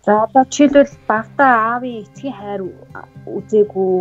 За одоо жишээлбэл багтаа аавын эцгийн хайр үзээгүй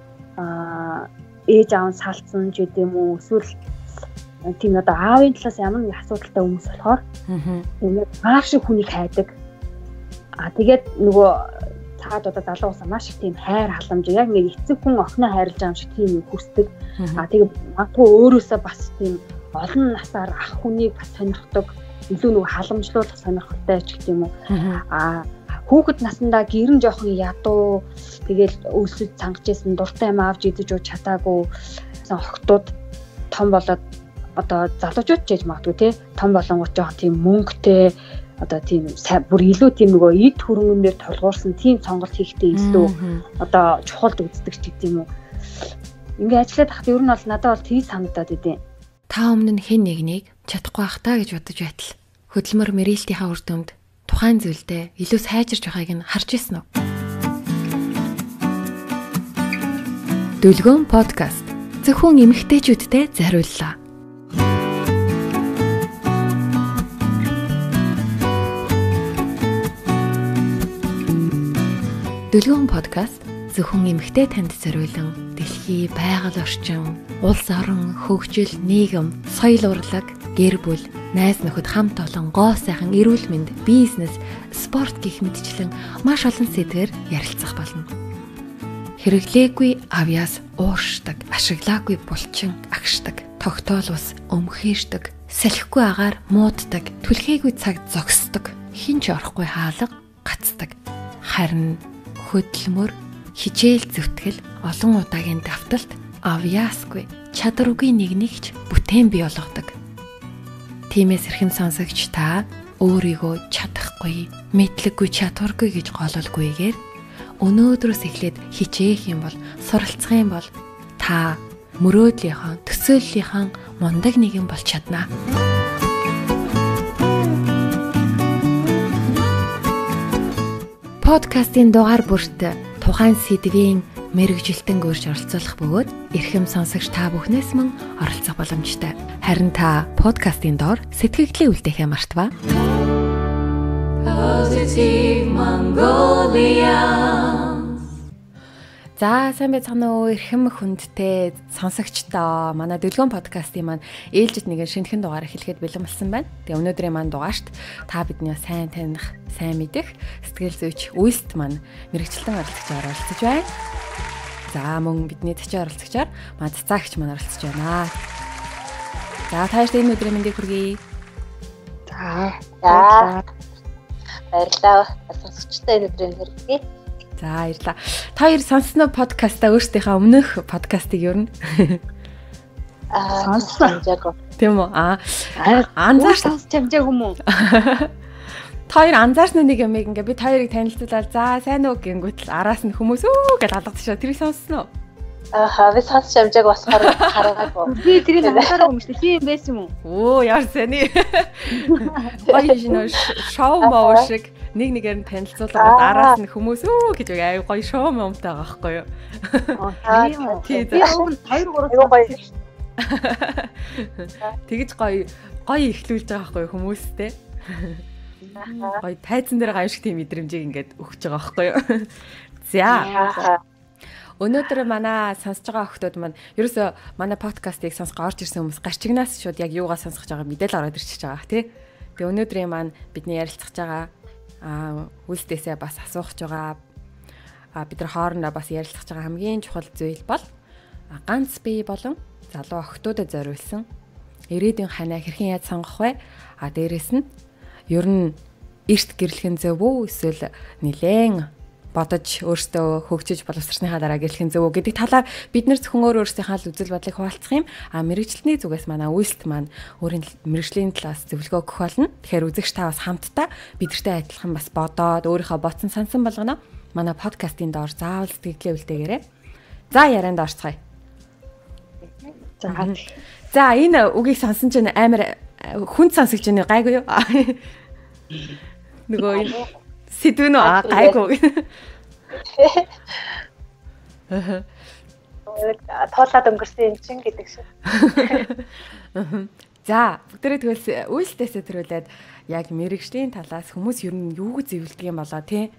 ээж аав нь салцсан ч гэдэм үү эсвэл тийм одоо аавын талаас ямар нэг асуудалтай хүмүүс болохоор тэгээд аав шиг хүнийг хайдаг. Тэгээд нөгөө цаад одоо залуу усаа маш их тийм хайр халамж яг нэг эцэг хүн охиноо хайрлаж байгаа юм шиг тийм хүсдэг. Тэгээд магадгүй өөрөөсөө бас тийм олон насаар ах хүнийг бас сонирхдаг. Илүү нөгөө халамжлуулах сонирхолтой ч гэдэм үү. Хүүхэд насндаа гэрэн жоохон ядуу тэгэл өлсөж цангажсэн дуртай юм авч идэж ууж чадаагүй охтууд том болоод одоо залуучууд ч гэж магадгүй тий том болонгот жоохон тийм мөнгөтэй одоо тийм бүр илүү тийм нөгөө эд хөрөнгөнээр толгуурсан тийм сонголт хийхдээ илүү одоо чухалд үздэг ч гэдэм үү. Ингээ ажиллаад хахад ер нь бол надад бол тгий санагдаад идэв. Та өмнө нь хэн нэгнийг чадахгүй бах таа гэж бодож байтал хөдөлмөр Мэрилтийнхаа үр дүнд тухайн зүйлдээ илүү сайжирч байгааг нь харж ирсэн үү? Дүлгөөн подкаст зөвхөн эмэгтэйчүүдтэй зориуллаа. Дүлгөөн подкаст зөвхөн эмэгтэй танд зориулан дэлхий, байгаль орчин, улс орон, хөгжил, нийгэм, соёл урлаг, гэр бүл, найз нөхөд хамт олон гоо сайхан эрүүл мэнд, бизнес, спорт гэх мэтчлэн маш олон сэдвээр ярилцах болно. Хэрэглээгүй авьяас ууршдаг, ашиглаагүй булчин агшдаг, тогтоол ус өмхийшдэг, салхигүй агаар мууддаг, түлхээгүй цаг зогсдог, хинч орохгүй хаалга гацдаг. Харин хөдөлмөр, хичээл зүтгэл, олон удаагийн давталт авьяасгүй, чадваргүй нэгнийгч бүтээн бий болгодог. Тиймээс эрхэм сонсогч та өөрийгөө чадахгүй, мэдлэггүй, чадваргүй гэж гололгүйгээр өнөөдрөөс эхлээд хичээх юм бол, суралцах юм бол та мөрөөдлийнхаа, төсөөллийнхаа мундаг нэгэн болж чаднаа. Подкастын дугаар бүрт тухайн сэдвийн мэрэгжилтэн гөрж оролцуулах бөгөөд эрхэм сонсогч та бүхнээс мөн оролцох боломжтой. Харин та подкастын доор сэтгэгдлээ үлдээхээ мартава. Positive Mongolia. За сайн байцгаана уу эрхэм хүндтэй сонсогчдоо. Манай Дүлгөөн подкастын маань ээлжид нэгэн шинэхэн дугаар эхлэхэд бэлэн болсон байна. Тэгээ өнөөдрийн маань дугаарт та бидний сайн таних, сайн мэдэх сэтгэл зүйч үйлст маань мэрэгчлэн оролцогчоор оролцож байна. За мөн бидний төчөө оролцогчоор маа цаагч маань оролцож байна. За таашд энэ өдрийн мэндийг хүргэе. За баярлалаа. Сонсогчтой энэ өдрийн хүргэе. За баярлалаа. Та хоёр сонсноо подкастаа өөрсдийнхээ өмнөх подкастыг юу нэ? Сонссон яг. Тийм үү? Анзаарч сонсч амжааг юм уу? Та хоёр анзаарсан нэг юм ингээ би та хоёрыг танилцуулаад за сайн уу гингүүтэл араас нь хүмүүс өө гэж алгадчихаа. Тэрийг сонссон уу? Би сонсч амжааг басахаар хараагүй. Би тэрийг анзаараагүй юм шүү дээ. Тийм байсан юм Оо уу? яар сэний. Гоё шинэ шоу моо шиг нэг нэгээр нь танилцуулаад араас нь хүмүүс өө гэж аяа гоё шоу момтой байгаа байхгүй юу? Тийм үү. Би өөр 2 3 гоё. Тэгэж гоё ихлүүлж байгаа байхгүй юу хүмүүстэй? Гоё тайзан дээр гайвшиг тийм мэдрэмжийг ингээд өгч байгаа байхгүй юу? За. Өнөөдөр манай сонсож байгаа охтууд маань ерөөсөө манай подкастыг сонсох орж ирсэн хүмүүс гарчигнаас шууд яг юугаа сонсож байгаа мэдээлэл ороод ирчихэж байгаа тий. Тэгээ өнөөдрийн маань бидний ярилцах байгаа үйлсдээсээ бас асуух байгаа бид нар хоорондоо бас ярилцах байгаа хамгийн чухал зүйл бол ганц бие болон залуу охтуудад зориулсан ирээдүйн ханаа хэрхэн яаж сонгох вэ? Дээрэс нь ер нь эрт гэрлэхэн зөв үү эсвэл нилээн бодож өөртөө хөгжиж боловсрсныхаа дараа гэрлэхэн зөв үү гэдэг талаар бид нар зөвхөн өөрсдийнхээ л үзэл бодлыг хуваалцах юм. Мэргэжилтний зүгээс манай үйлст маань өөрийн мэргэжлийн талаас зөвлөгөө өгөх болно. Тэгэхээр үзэгч та бас хамтдаа бидэртэй адилхан бас бодоод өөрийнхөө бодсон сансан болгоно. Манай подкастын доор заавал сэтгэлээ үлдээгээрэй. За ярианд орцгоё. За энэ үгийг сонсон чинь амар хүнд сонсогч байна гайгүй юу? Нөгөө энэ сэдвэн үү гайгүй. Тоолаад өнгөрсөн юм чин гэдэг шиг. За бүгдээ тэгвэл үйлсдээсээ төрүүлээд яг мэрэгжлийн талаас хүмүүс ер нь юу зөвлөдөг юм болоо тий?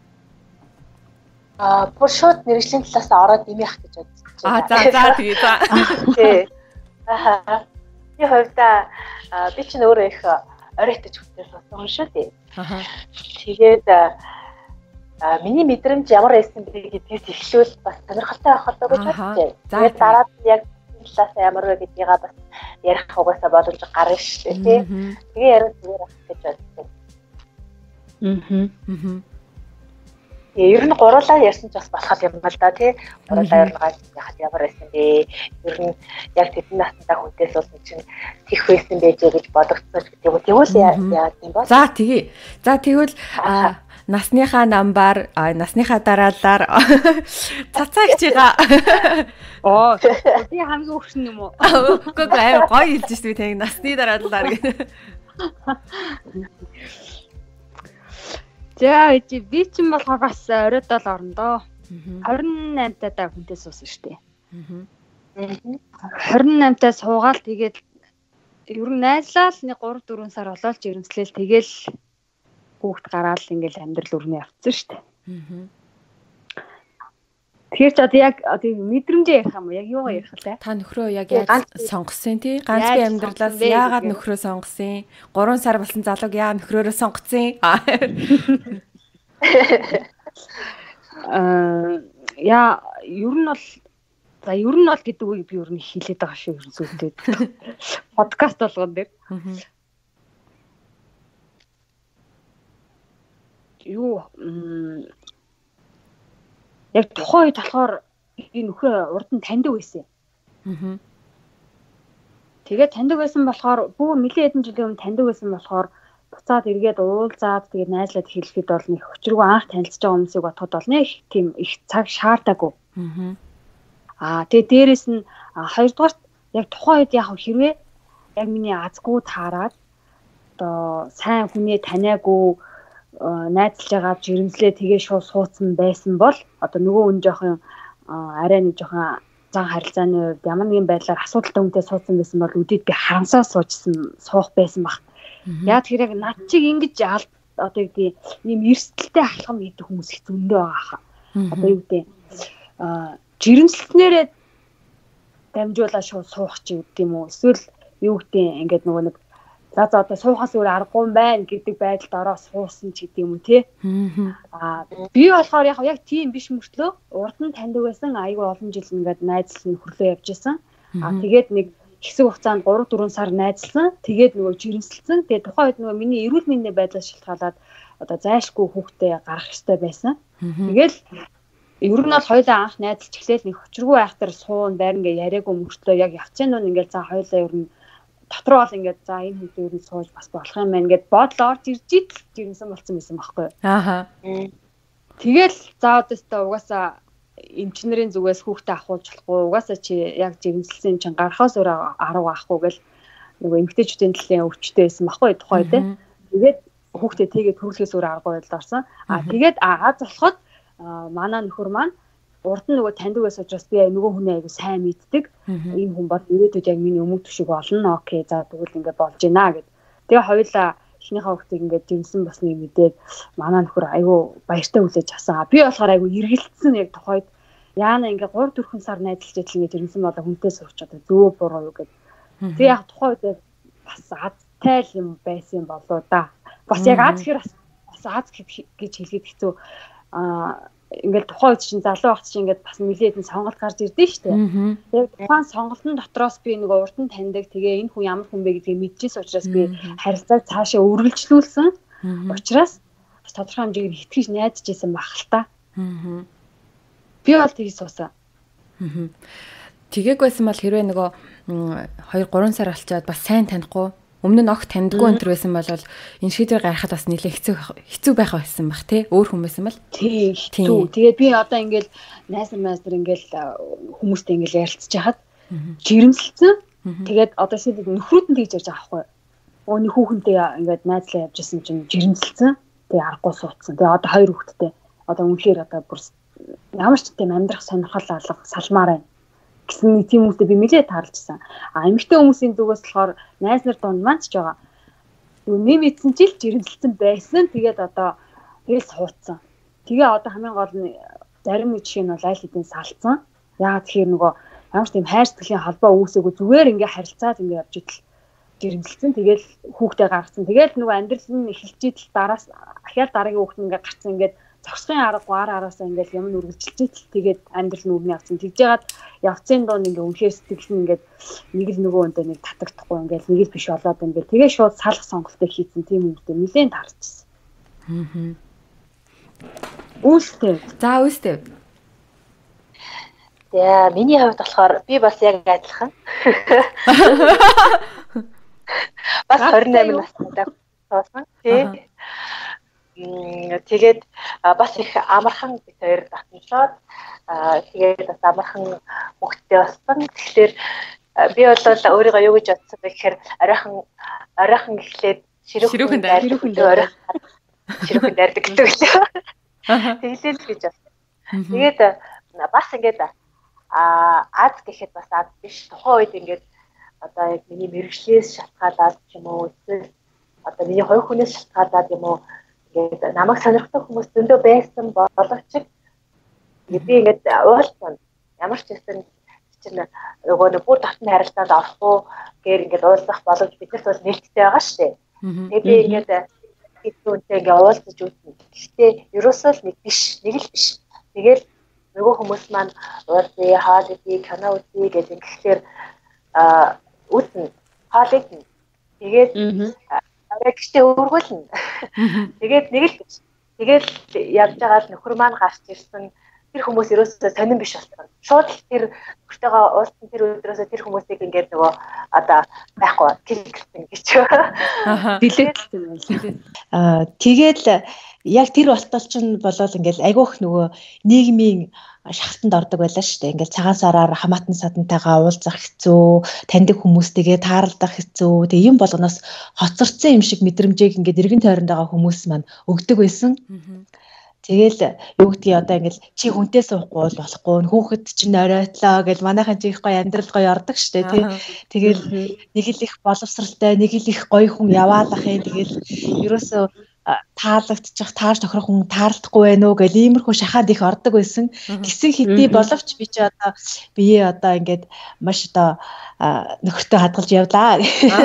Бүр шууд мэрэгжлийн талаас ороод имэх гэж бодчих. За тэгээ за. Тий. Би хувьдаа би ч өөрөө их оройтож хүлээж авсан шүү дээ. Тэгээд миний мэдрэмж ямар байсан бэ гэдгээс эхлүүл бас сонирхолтой байх болов гэж бодчих. Тэгээд дараа нь яг талаас ямар вэ гэдгийг бас ярих угаасаа боломж гарна шүү дээ. Тэгээ ярих зүгээр ах гэж бодчих. Ер нь гурлаа ярьсан ч бас болох юм байна л да тий. Гурлаа ярилцаад яхад ямар байсан бэ? Ер нь яг тэдний настай хүнээс бол чинь тех байсан байж гэж бодогдсон ч гэдэг юм. Тэгвэл яа гэм бол. За тэгээ. За тэгвэл насныхаа намбар, насныхаа дараалаар цацаагчгаа. Би хамгийн өгшин юм уу? Үгүй амар гоё хэлж шүү дээ. Насны дараалаар гэх. За би ч юм болохоор бас оройдол орондоо. 28 таа хүнтэй суусан шүү дээ. 28 таа суугаал тэгээд ер нь найзлал нэг 3-4 сар болоод жирэмслээл тэгэл хүүхд гараал ингээл амьдрал өрнө явцсан шүү дээ. Тэгэхээр ч одоо яг мэдрэмжээ ярих юм уу? Яг юугаа ярих вэ? Та нөхрөө яг сонгосон тий? Ганц би амьдралаас яагаад нөхрөө сонгосон? 3 сар болсон залууг яагаад нөхрөөрөө сонгоцсон? Яа, ер нь бол гэдэг үгийг би ер нь хэлээд байгаа шүү ер нь зүйлдээ. Подкаст болгоон дээр. Юу яг тухайн үед болохоор энэ нөхөө урд нь таньдаг байсан. Тэгээд таньдаг байсан болохоор бүр нэлээд хэдэн жилийн өмнө таньдаг байсан болохоор буцаад эргээд уулзаад тэгээд найзлаад хэлэхэд бол нэг өчргөө анх танилцж байгаа хүмүүсийг бодоход бол нэг тийм их цаг шаардаагүй. Тэгээд дээрэс нь хоёрдугаар яг тухайн үед яг хэрвээ яг миний азгүй таараад одоо сайн хүнээ таниагүй найзлж байгаа жирэмслээ тэгээ шууд суудсан байсан бол одоо нөгөө хүн жоохон арай нэг жоохон зан харилцааны үед ямар нэгэн байдлаар асуудалтай хүнтэй суудсан байсан бол үдээд би харамсаа суух байсан баг. Яг тэр яг над чиг ингэж одоо юу гэдэг ийм эрсдэлтэй ахлахам гэдэг хүмүүс их зөндөө байгаа хаа. Одоо юу гэдэг жирэмслснээрээ дамжуулаад шууд суух ч гэдэг юм уу. Эсвэл юу гэдэг ингээд нөгөө нэг за одоо суухаас өөр аргагүй юм байна гэдэг байдалд ороо суусан ч гэдэг юм уу тий. Би болохоор яг тийм биш мөртлөө урд нь таньдаг байсан айгүй олон жил ингээд найзлсан хөрлөө явж исэн. Тэгээд нэг хэсэг хугацаанд 3-4 сар найзлсан. Тэгээд нөгөө жирэмсэлсэн. Тэгээд тухайн үед нөгөө миний эрүүл мэндийн байдлаас шалтгаалаад одоо зайлшгүй хүүхдээ гарах хэрэгтэй байсан. Тэгэл ер нь бол хоёулаа анх найзлж эхлээл нэг өчргөө айхтар суун байр ингээ яриаггүй мөртлөө яг явцсан нь ингээл за хоёулаа ер нь дотроо бол ингээд за энэ хүн ер нь сууж бас болох юм байна гэд бодлоо орж ирж жирэмсэн болсон байсан байхгүй. Тэгэл за одоостой угаасаа эмчнэрийн зүгээс хүүхдээ ахуулж болохгүй угаасаа чи яг жирэмсэлсэн чинь гарахаас өөр арга авахгүй гэл нөгөө эмгтээчүүдийн төлөлийн өвчтэй байсан байхгүй тухай тий. Тэгээд хүүхдээ тэгээд төрөлхөөс өөр арга байдал орсон. Тэгээд аз болоход манай нөхөр маань урд нь нөгөө таньдаг байсан учраас би нөгөө хүнээ айгу сайн мэддэг. Энэ хүн бол ирээдүйд яг миний өмнөх төшиг олно. Окей за тэгвэл ингээд болж гинэ гэд. Тэгээ хоёулаа эхнийхээ хүүхдийг ингээд жимсэн басныг мэдээд манай нөхөр айгу баяртай хүлээж авсан. Би болохоор айгу эргэлцсэн яг тухайд яана ингээд 3-4 сар найзалж идэл ингээд жимсэн болоо хүнтэй сууч одоо зөө буруу юу гэд. Тэгээ яг тухайд бас азтай юм байсан болоо да. Бас яг аз гэхэр бас аз гэж хэлгээд хэцүү ингээд тухайн үед чинь залуу багт чинь ингээд бас нэлээд нь сонголт гарч ирдэ штэ. Тэгээд тухайн сонголтын дотроос би нөгөө урд нь таньдаг тэгээ энэ хүн ямар хүн бэ гэдгийг мэдчихсэн учраас би харилцааг цаашаа үргэлжлүүлсэн. Учраас бас тодорхой хэмжээгээр итгэж найдаж исэн баг л та. Би бол тэгж суусан. Тэгээг байсан бол хэрвээ нөгөө 2-3 сар болчоод бас сайн танихгүй өмнө нь огт таньдгүй өнтер байсан бол энэ шийдвэр гаргахад бас нэлээд хэцүү байх байсан баг тий өөр хүмүүс юм бол тий. Тэгээд би одоо ингээл найз ингээл хүмүүстэй ингээл ярилцж хахад жирэмсэлсэн. Тэгээд одоо шийдэл нөхрүүд нь тэгж ярьж байгаа байхгүй. Өөний хүүхэнтэй ингээд найзлаа явж исэн чинь жирэмсэлсэн. Тэгээд аргагүй суудсан. Тэгээд одоо 2 хүүхэдтэй одоо үнэхээр одоо бүр ямар ч тийм амьдрах сонирхол алга салмаар байна. гэсэн нэг тийм хүмүүстэй би нэлээд тааралжсан. Эмэгтэй хүмүүсийн зүгээс болохоор найз нар донд маань ч байгаа. Нэг мэдсэн чил жирэмсэлсэн байсан. Тэгээд одоо тэгэл суудсан. Тэгээ одоо хамгийн гол нь зарим жишээ нь бол аль хэдийн салцсан. Яагаад тэгэхээр нөгөө ямар ч тийм хайр сэтгэлийн холбоо үүсээгүй зүгээр ингээ харилцаад ингээ явж идэл жирэмсэлсэн. Тэгэл хүүхдээ гаргацсан. Тэгэл нөгөө амьдрал нь эхэлж идэл дараас ахяал дараагийн хүүхд ингээ гарцсан ингээд зогсохын аргагүй араасаа ингээл юм үргэлжилж идэл тэгээд амьдрал нь өвний авсан. Тэгж яагаад явцын донд ингээ үнэхээр сэтгэл нь ингээд нэг л нөгөө өнтэй нэг татагдахгүй ингээл нэг л биш болоод ингээл тэгээ шууд салах сонголтыг хийсэн тийм юмтэй нэлээд таарчихсан. Үүстэй. За үүстэй. Яа, миний хувьд болохоор би бас яг адилхан. Бас 28 настай болсон. Тэгээд бас их амархан бид хоёр татамжаад тэгээд бас амархан хөвгтөө болсон. Тэгэхээр би бол өөрийгөө юу гэж бодсон бэ гэхээр оройхон эхлээд ширүүхэн дайрдаг гэдэг лээ. Тэглээл гэж байна. Тэгээд бас ингээд аз гэхэд бас аз биш. Тухайн үед ингээд одоо яг миний мэрэгчлээс шалтгаалаад ч юм уу эсвэл одоо миний хоёр хүнээс шалтгаалаад юм уу ингээд намайг сонирхдаг хүмүүс зөндөө байсан боловч би ингээд уулзсан. Ямар ч гэсэн чинь нөгөө нэг бүр татны харилцаанд орохгүй гээр ингээд уулзах боломж биднэрт бол нээлттэй байгаа шүү дээ. Тэгээд би ингээд үүнтэй ингээд уулзаж үзсэн. Гэхдээ ерөөсөө л нэг л биш. Тэгэл нөгөө хүмүүс маань уулзъя, хаалт ий, кино үзье гэж ингэхээр үзнэ, хаалт ий. Тэгээд арайгчтай өргүүлнэ. Тэгээд нэг л биш. Тэгээд явж байгаа нөхөр маань гарч ирсэн. Тэр хүмүүс ерөөсөө сонирн биш болсон. Шууд тэр нөхөртэйгээ уулзсан тэр өдрөөсөө тэр хүмүүсийг ингээд нөгөө одоо байхгүй килгсэн гэж. Билетсэн байл. Тэгээд яг тэр болтол чинь болол ингээл айгүйх нөгөө нийгмийн шахалтанд ордог байлаа шүү дээ. Ингээл цагаан сараар хамаатан садантайгаа уулзах хэцүү, таньдаг хүмүүстэйгээ таарлах хэцүү. Тэгээ юм болгоноос хоцорцсон юм шиг мэдрэмжийг ингээд эргэн тойронд байгаа хүмүүс маань өгдөг байсан. Тэгэл юу гэдгийг одоо ингээл чи хүнтэй суухгүй бол болохгүй, хүүхэд чинь оройтлоо гэл манайхан чи их гоё амьдрал гоё ордог штэ тий. Тэгэл нэг л их боловсралтай, нэг л их гоё хүн яваалах юм. Тэгэл ерөөсөө таалагдчих, тааш тохирох хүн таарлахгүй байх уу гэл иймэрхүү шахаад их ордог байсан. Гисэн хэдий боловч би чи одоо бие одоо ингээд маш одоо нөхөртөө хадгалж явлаа.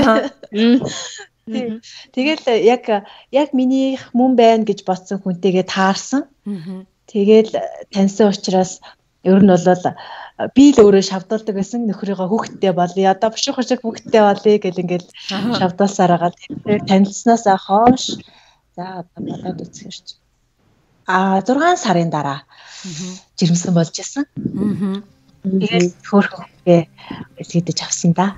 Тэгэл яг миний мөн байна гэж бодсон хүнтэйгээ таарсан. Тэгэл таньсан учраас ер нь бол би л өөрөө шавдуулдаг байсан нөхрийгөө хүүхдтэй болъё. Одоо бушуух шиг хүүхдтэй болъё гэл ингээд шавдуулсаар байгаа. Тэр танилцсанаас хойш за одоо бодоод үзэхэрч 6 сарын дараа жирэмсэн болж исэн. Тэгээд хөөрхөхгүй хэлгийдэж авсан да.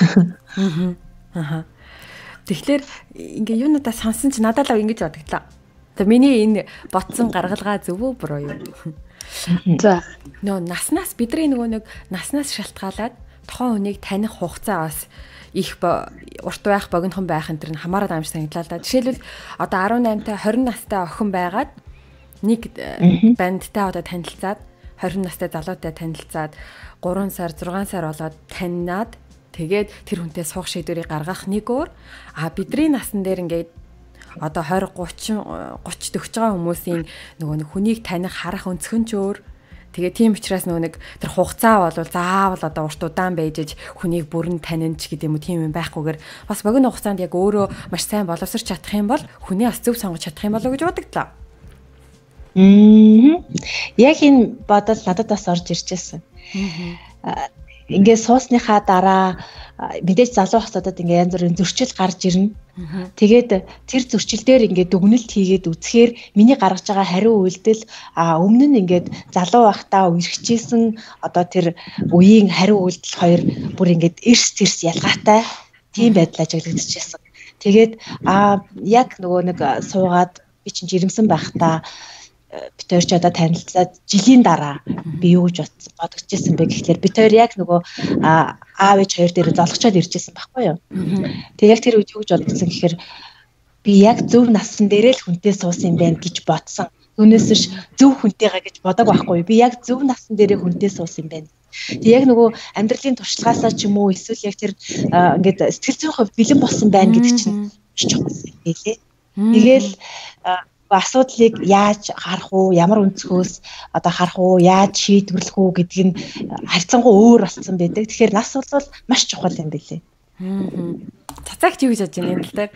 Тэгэхээр ингээ юунуудаа сонсон чи надад л ингэж бодогдлоо. За миний энэ ботсон гаргалгаа зөв үү буруу юу? За наснаас бидний нөгөө нэг наснаас шалтгаалаад тухайн хүнийг таних хугацаа бас их урт байх, богинохон байх энэ төр нь хамаарат амж санагдлаа л да. Жишээлбэл одоо 18-тай 20 настай охин байгаад нэг бандтай одоо танилцаад 20 настай залуутай танилцаад 3 сар 6 сар болоод таньнаад тэгээд тэр хүнтэй суух шийдвэрийг гаргах нэг өөр бидний насан дээр ингээд одоо 20 30 төгсөж байгаа хүмүүсийн нөгөө нэг хүнийг таних харах өнцгөн ч өөр. Тэгээ тийм учраас нөгөө нэг тэр хугацаа бол заавал одоо урт удаан байж хүнийг бүрэн таньж гэдэг юм уу тийм юм байхгүйгээр бас богино хугацаанд яг өөрөө маш сайн боловсрч чадах юм бол хүний бас зөв сонгож чадах юм болоо гэж бодогдлоо. Яг энэ бодол надад бас орж ирчихсэн. Ингээд суусныхаа дараа мэдээж залуу хосодод ингээд янз бүрийн зөрчил гарч ирнэ. Тэгээд тэр зөрчил дээр ингээд дүгнэлт хийгээд үзэхээр миний гаргаж байгаа хариу үйлдэл өмнө нь ингээд залуу байхдаа үргэлжижсэн одоо тэр үеийн хариу үйлдэл хоёр бүр ингээд эрс тэрс ялгаатай тийм байдал ажиглагдчихсан. Тэгээд яг нөгөө нэг суугаад би чинь жирэмсэн байхдаа бид хоёр ч одоо танилцаад жилийн дараа би юу гэж бодож ирсэн бэ гэхлээр бид хоёр яг нөгөө аав ээж хоёр дээр золгочоод иржсэн байхгүй юу. Тэгээ яг тэр үед юу гэж бодсон гэхээр би яг зөв насан дээрээ л хүнтэй суусан юм байна гэж бодсон. Түүнээс зөв хүнтэйгээ гэж бодог байхгүй юу. Би яг зөв насан дээрээ хүнтэй суусан юм байна. Тэг яг нөгөө амьдралын туршлагаасаа ч юм уу эсвэл яг тэр ингээд сэтгэл зүйн хувьд бэлэн болсон байна гэдэг чинь маш чухал юм билээ. Тэгэл асуудлыг яаж харах уу, ямар өнцгөөс одоо харах уу, яаж шийдвэрлэх үү гэдг нь харьцангуй өөр болсон байдаг. Тэгэхээр нас бол маш чухал юм билээ. Цацаагч юу гэж бодож байна энэ тал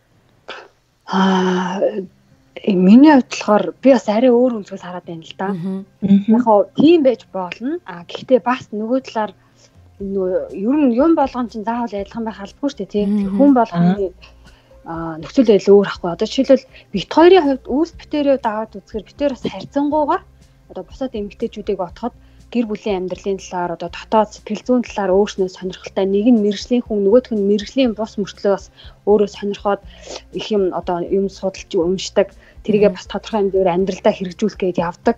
дээр? Миний хувьд болохоор би бас арай өөр өнцгөөс хараад байна л да. Яг хоо тийм байж болно. Гэхдээ бас нөгөө талаар ер нь юм болгон чинь заавал адилхан байх албагүй шүү дээ тий. Хүн болгоны нөхцөл байдал өөр ахгүй. Одоо жишээлбэл бит хоёрын хувьд үүс битээрээ даваад үзэхээр битээр бас харьцангуйгаар одоо бусад эмэгтэйчүүдийг отоход гэр бүлийн амьдралын талаар одоо дотоод сэтгэл зүйн талаар өөрснөө сонирхолтой нэг нь мэрэгжлийн хүн нөгөөх нь мэрэгжлийн бус мөртлөө бас өөрөө сонирхоод их юм одоо юм судалж уншдаг тэрийгээ бас тодорхой хэмжээгээр амьдралдаа хэрэгжүүлэх гээд явдаг.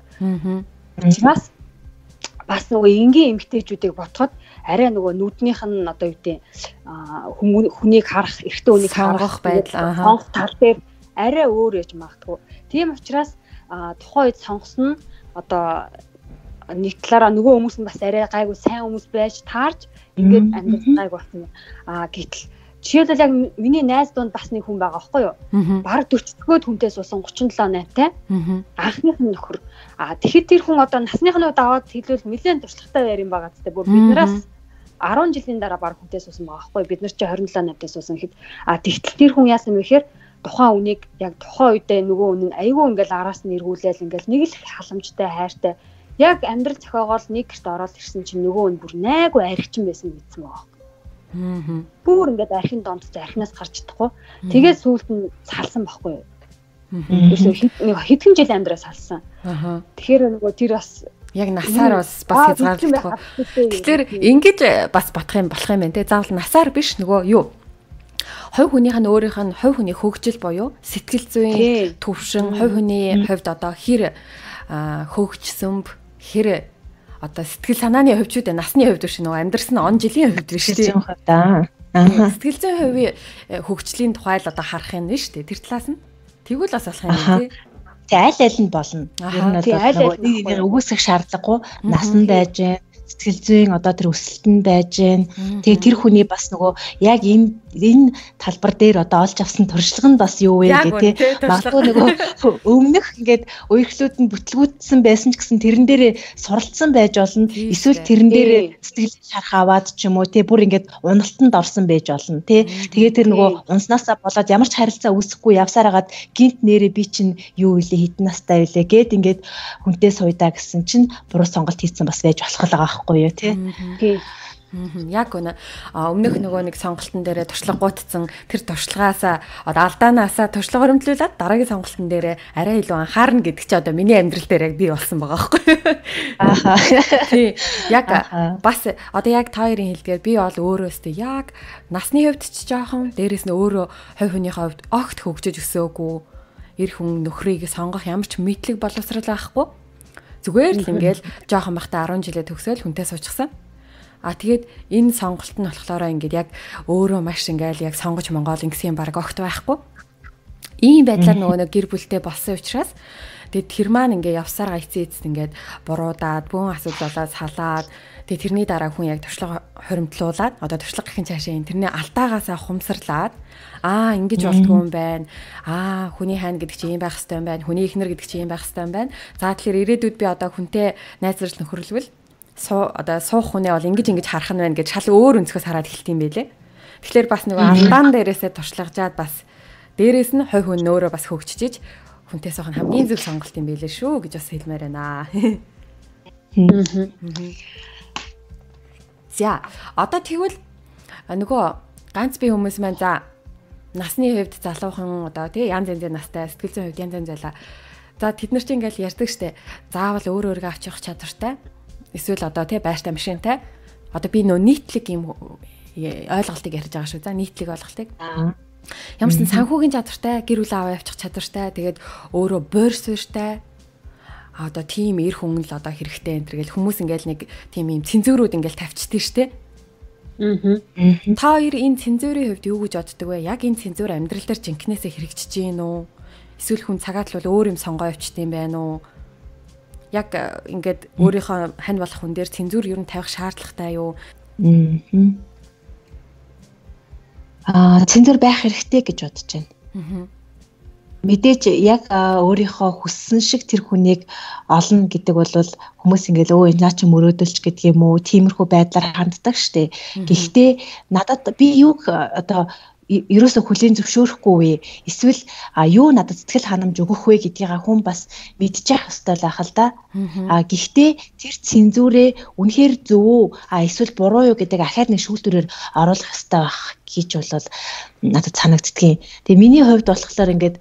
Бас нөгөө энгийн эмэгтэйчүүдийг ботход арай нөгөө нүднийх нь одоо юу гэдэг хүнийг харах, эрэгтэй хүнийг харах байдал сонгох тал дээр арай өөр яж магадгүй. Тийм учраас тухайн үед сонгосон нь одоо нэг талаараа нөгөө хүмүүс нь бас арай гайгүй сайн хүмүүс байж таарж ингээд амьдрал гайг болсон. Гэтэл жишээлбэл яг миний найз дунд бас нэг хүн байгаа байхгүй юу? Бараг 40-өөд хүнтэй суусан 37-8-тай. Анхных нь нөхөр. Тэгэхэд тэр хүн одоо насныхнууд аваад хэлвэл нэлээд туршлагатай байр юм байгаа гэдэг. Бүр биднээс 10 жилийн дараа бараг хүнтэй суусан байгаа байхгүй юу? Бид нар чи 27-8-тай суусан хэд. Тэгтэл тэр хүн яасан бэ гэхээр тухайн үнийг яг тухайн үедээ нөгөө үнэн айгүй ингээл араас нь эргүүлээл ингээл нэг л халамжтай хайртай. Яг амьдрал зохиогоол нэг гэрт ороод ирсэн чинь нөгөө нь бүр найгүй архичин байсан гэсэн байгаа. Бүр ингээд архин донд архинаас гарч чадахгүй. Тэгээд сүүлд нь салсан байхгүй юу? Хэдхэн жил амьдраа салсан. Тэгэхээр нөгөө тэр бас яг насаар бас хязгаарлагдахгүй. Тэгэхээр ингэж бас болох юм байна те. Заавал насаар биш нөгөө юу? Хувь хүнийх нь өөрийнх нь хувь хүний хөгжил буюу сэтгэл зүйн төвшин, хувь хүний хувьд одоо хэр хөгжсөн хэр одоо сэтгэл санааны хувьд ч үү насны хувьд биш нөгөө амьдрсан он жилийн хувьд биш тийм да. Сэтгэл зүйн хувийн хөгжлийн тухай л одоо харах юм нь шүү дээ. Тэр талаас нь тэгвэл бас болох юм тий. Тэг аль нь болно. Ер нь нэг үгүйсэх шаардлагагүй насанд байж сэтгэл зүйн одоо тэр өсөлтөнд байж гэн. Тэгээ тэр хүний бас нөгөө яг энэ талбар дээр одоо олж авсан туршлага нь бас юу вэ гэдэг тий. Магадгүй нөгөө өмнөх ингээд үерхлүүд нь бүтлгүүдсэн байсан ч гэсэн тэрэн дээрээ суралцсан байж болно. Эсвэл тэрэн дээрээ сэтгэл шарах аваад ч юм уу тий бүр ингээд уналтанд орсон байж болно тий. Тэгээ тэр нөгөө унснаасаа болоод ямар ч харилцаа үүсэхгүй явсаар хагаад гинт нэрээ би чинь юу илээ хитэн настай илээ гэд ингээд хүнтэй суйдаа гэсэн чинь буруу сонголт хийсэн бас байж болох л байхгүй юу тий. Яг үнэ. Өмнөх нөгөө нэг сонголтын дээрээ туршлага гуйтсан тэр туршлагаасаа одоо алдаанаасаа туршлага хөрөмтлүүлээд дараагийн сонголтын дээрээ арай илүү анхаарна гэдэг чи одоо миний амьдрал дээр яг бий болсон байгаа байхгүй юу? Тий. Яг бас одоо яг та хоёрын хэлдгээр би бол өөрөөсөө яг насны хувьд ч жоохон дээрэс нь өөрөө хувь хүнийхээ хувьд огт хөгжиж өсөөгүй эр хүн нөхрийг сонгох ямар ч мэдлэг боловсрал байхгүй. Зүгээр л ингээл жоохон бахта 10 жилээ төгсөөл хүнтэй суучихсан. Тэгээд энэ сонголт нь болохоор ингээд яг өөрөө маш ингээл яг сонгож Монгол ингэсэн юм баг огт байхгүй. Ийм байдлаар нөгөө нэг гэр бүлтэй болсон учраас тэгээд тэр маань ингээд явсаар гайцээ ингээд буруудаад бүүн асуудал болоод салаад тэгээд тэрний дараа хүн яг туршлага хоримтлуулаад одоо туршлага гэхин цаашаа тэрний алдаагаасаа хумсарлаад ингэж болтгүй юм байна. Хүний хайна гэдэг чинь юм байх хэрэгтэй юм байна. Хүний эхнэр гэдэг чинь юм байх хэрэгтэй юм байна. За тэгэхээр ирээдүйд би одоо хүнтэй найзлж нөхөрлөвл одоо суух хүнээ бол ингэж харах нь байна гэж шал өөр өнцгөөс хараад эхэлт юм байлээ. Тэгэхээр бас нөгөө алдаан дээрээсээ туршлагажаад бас дээрээс нь хувь хүн өөрөө бас хөгжиж хүнтэй суух нь хамгийн зөв сонголт юм байлээ шүү гэж бас хэлмээр байна. За одоо тэгвэл нөгөө ганц бие хүмүүс маань за насны хувьд залуухан одоо тий янз янзын настай сэтгэл зүйн хувьд янз янз байлаа. За тэд нар чинь ингээл ярьдаг штэ. Заавал өөрөө авчих чадвартай. Эсвэл одоо тий байртай машинтай. Одоо би нөө нийтлэг юм ойлголтыг ярьж байгаа шүү. За нийтлэг ойлголтыг. Ямар ч санхүүгийн чадвартай, гэр бүл аваа явчих чадвартай. Тэгээд өөрөө бойр суурьтай. Одоо тийм эр хүн л одоо хэрэгтэй энэ гэл хүмүүс ингээл нэг тийм юм цензурууд ингээл тавьчихдээ штэ. Та хоёр энэ цензурын хувьд юу гэж боддөг вэ? Яг энэ цензур амьдрал дээр жинкнээсээ хэрэгжиж гин үү? Эсвэл хүн цагаатлал өөр юм сонгоо явчт юм байна уу? яг ингээд өөрийнхөө хань болох хүн дээр цензур ер нь тавих шаардлагатай юу? Цензур байх хэрэгтэй гэж бодож байна. Мэдээж яг өөрийнхөө хүссэн шиг тэр хүнийг олно гэдэг бол хүмүүс ингээд наа чи мөрөөдөлч гэдэг юм уу, тиймэрхүү байдлаар ханддаг штеп. Гэхдээ надад би юуг одоо ерөөсө хүлийн зөвшөөрөхгүй вэ? Эсвэл юу надад сэтгэл ханамж өгөх вэ гэдгийг хүн бас мэдчих ёстой л ах л да. Гэхдээ тэр цензүрээ үнэхээр зөв үү? Эсвэл буруу юу гэдэг ахаад нэг шүүлтүүрээр оруулах ёстой байх гэж бол надад санагддгийн. Тэгээ миний хувьд болохоор ингээд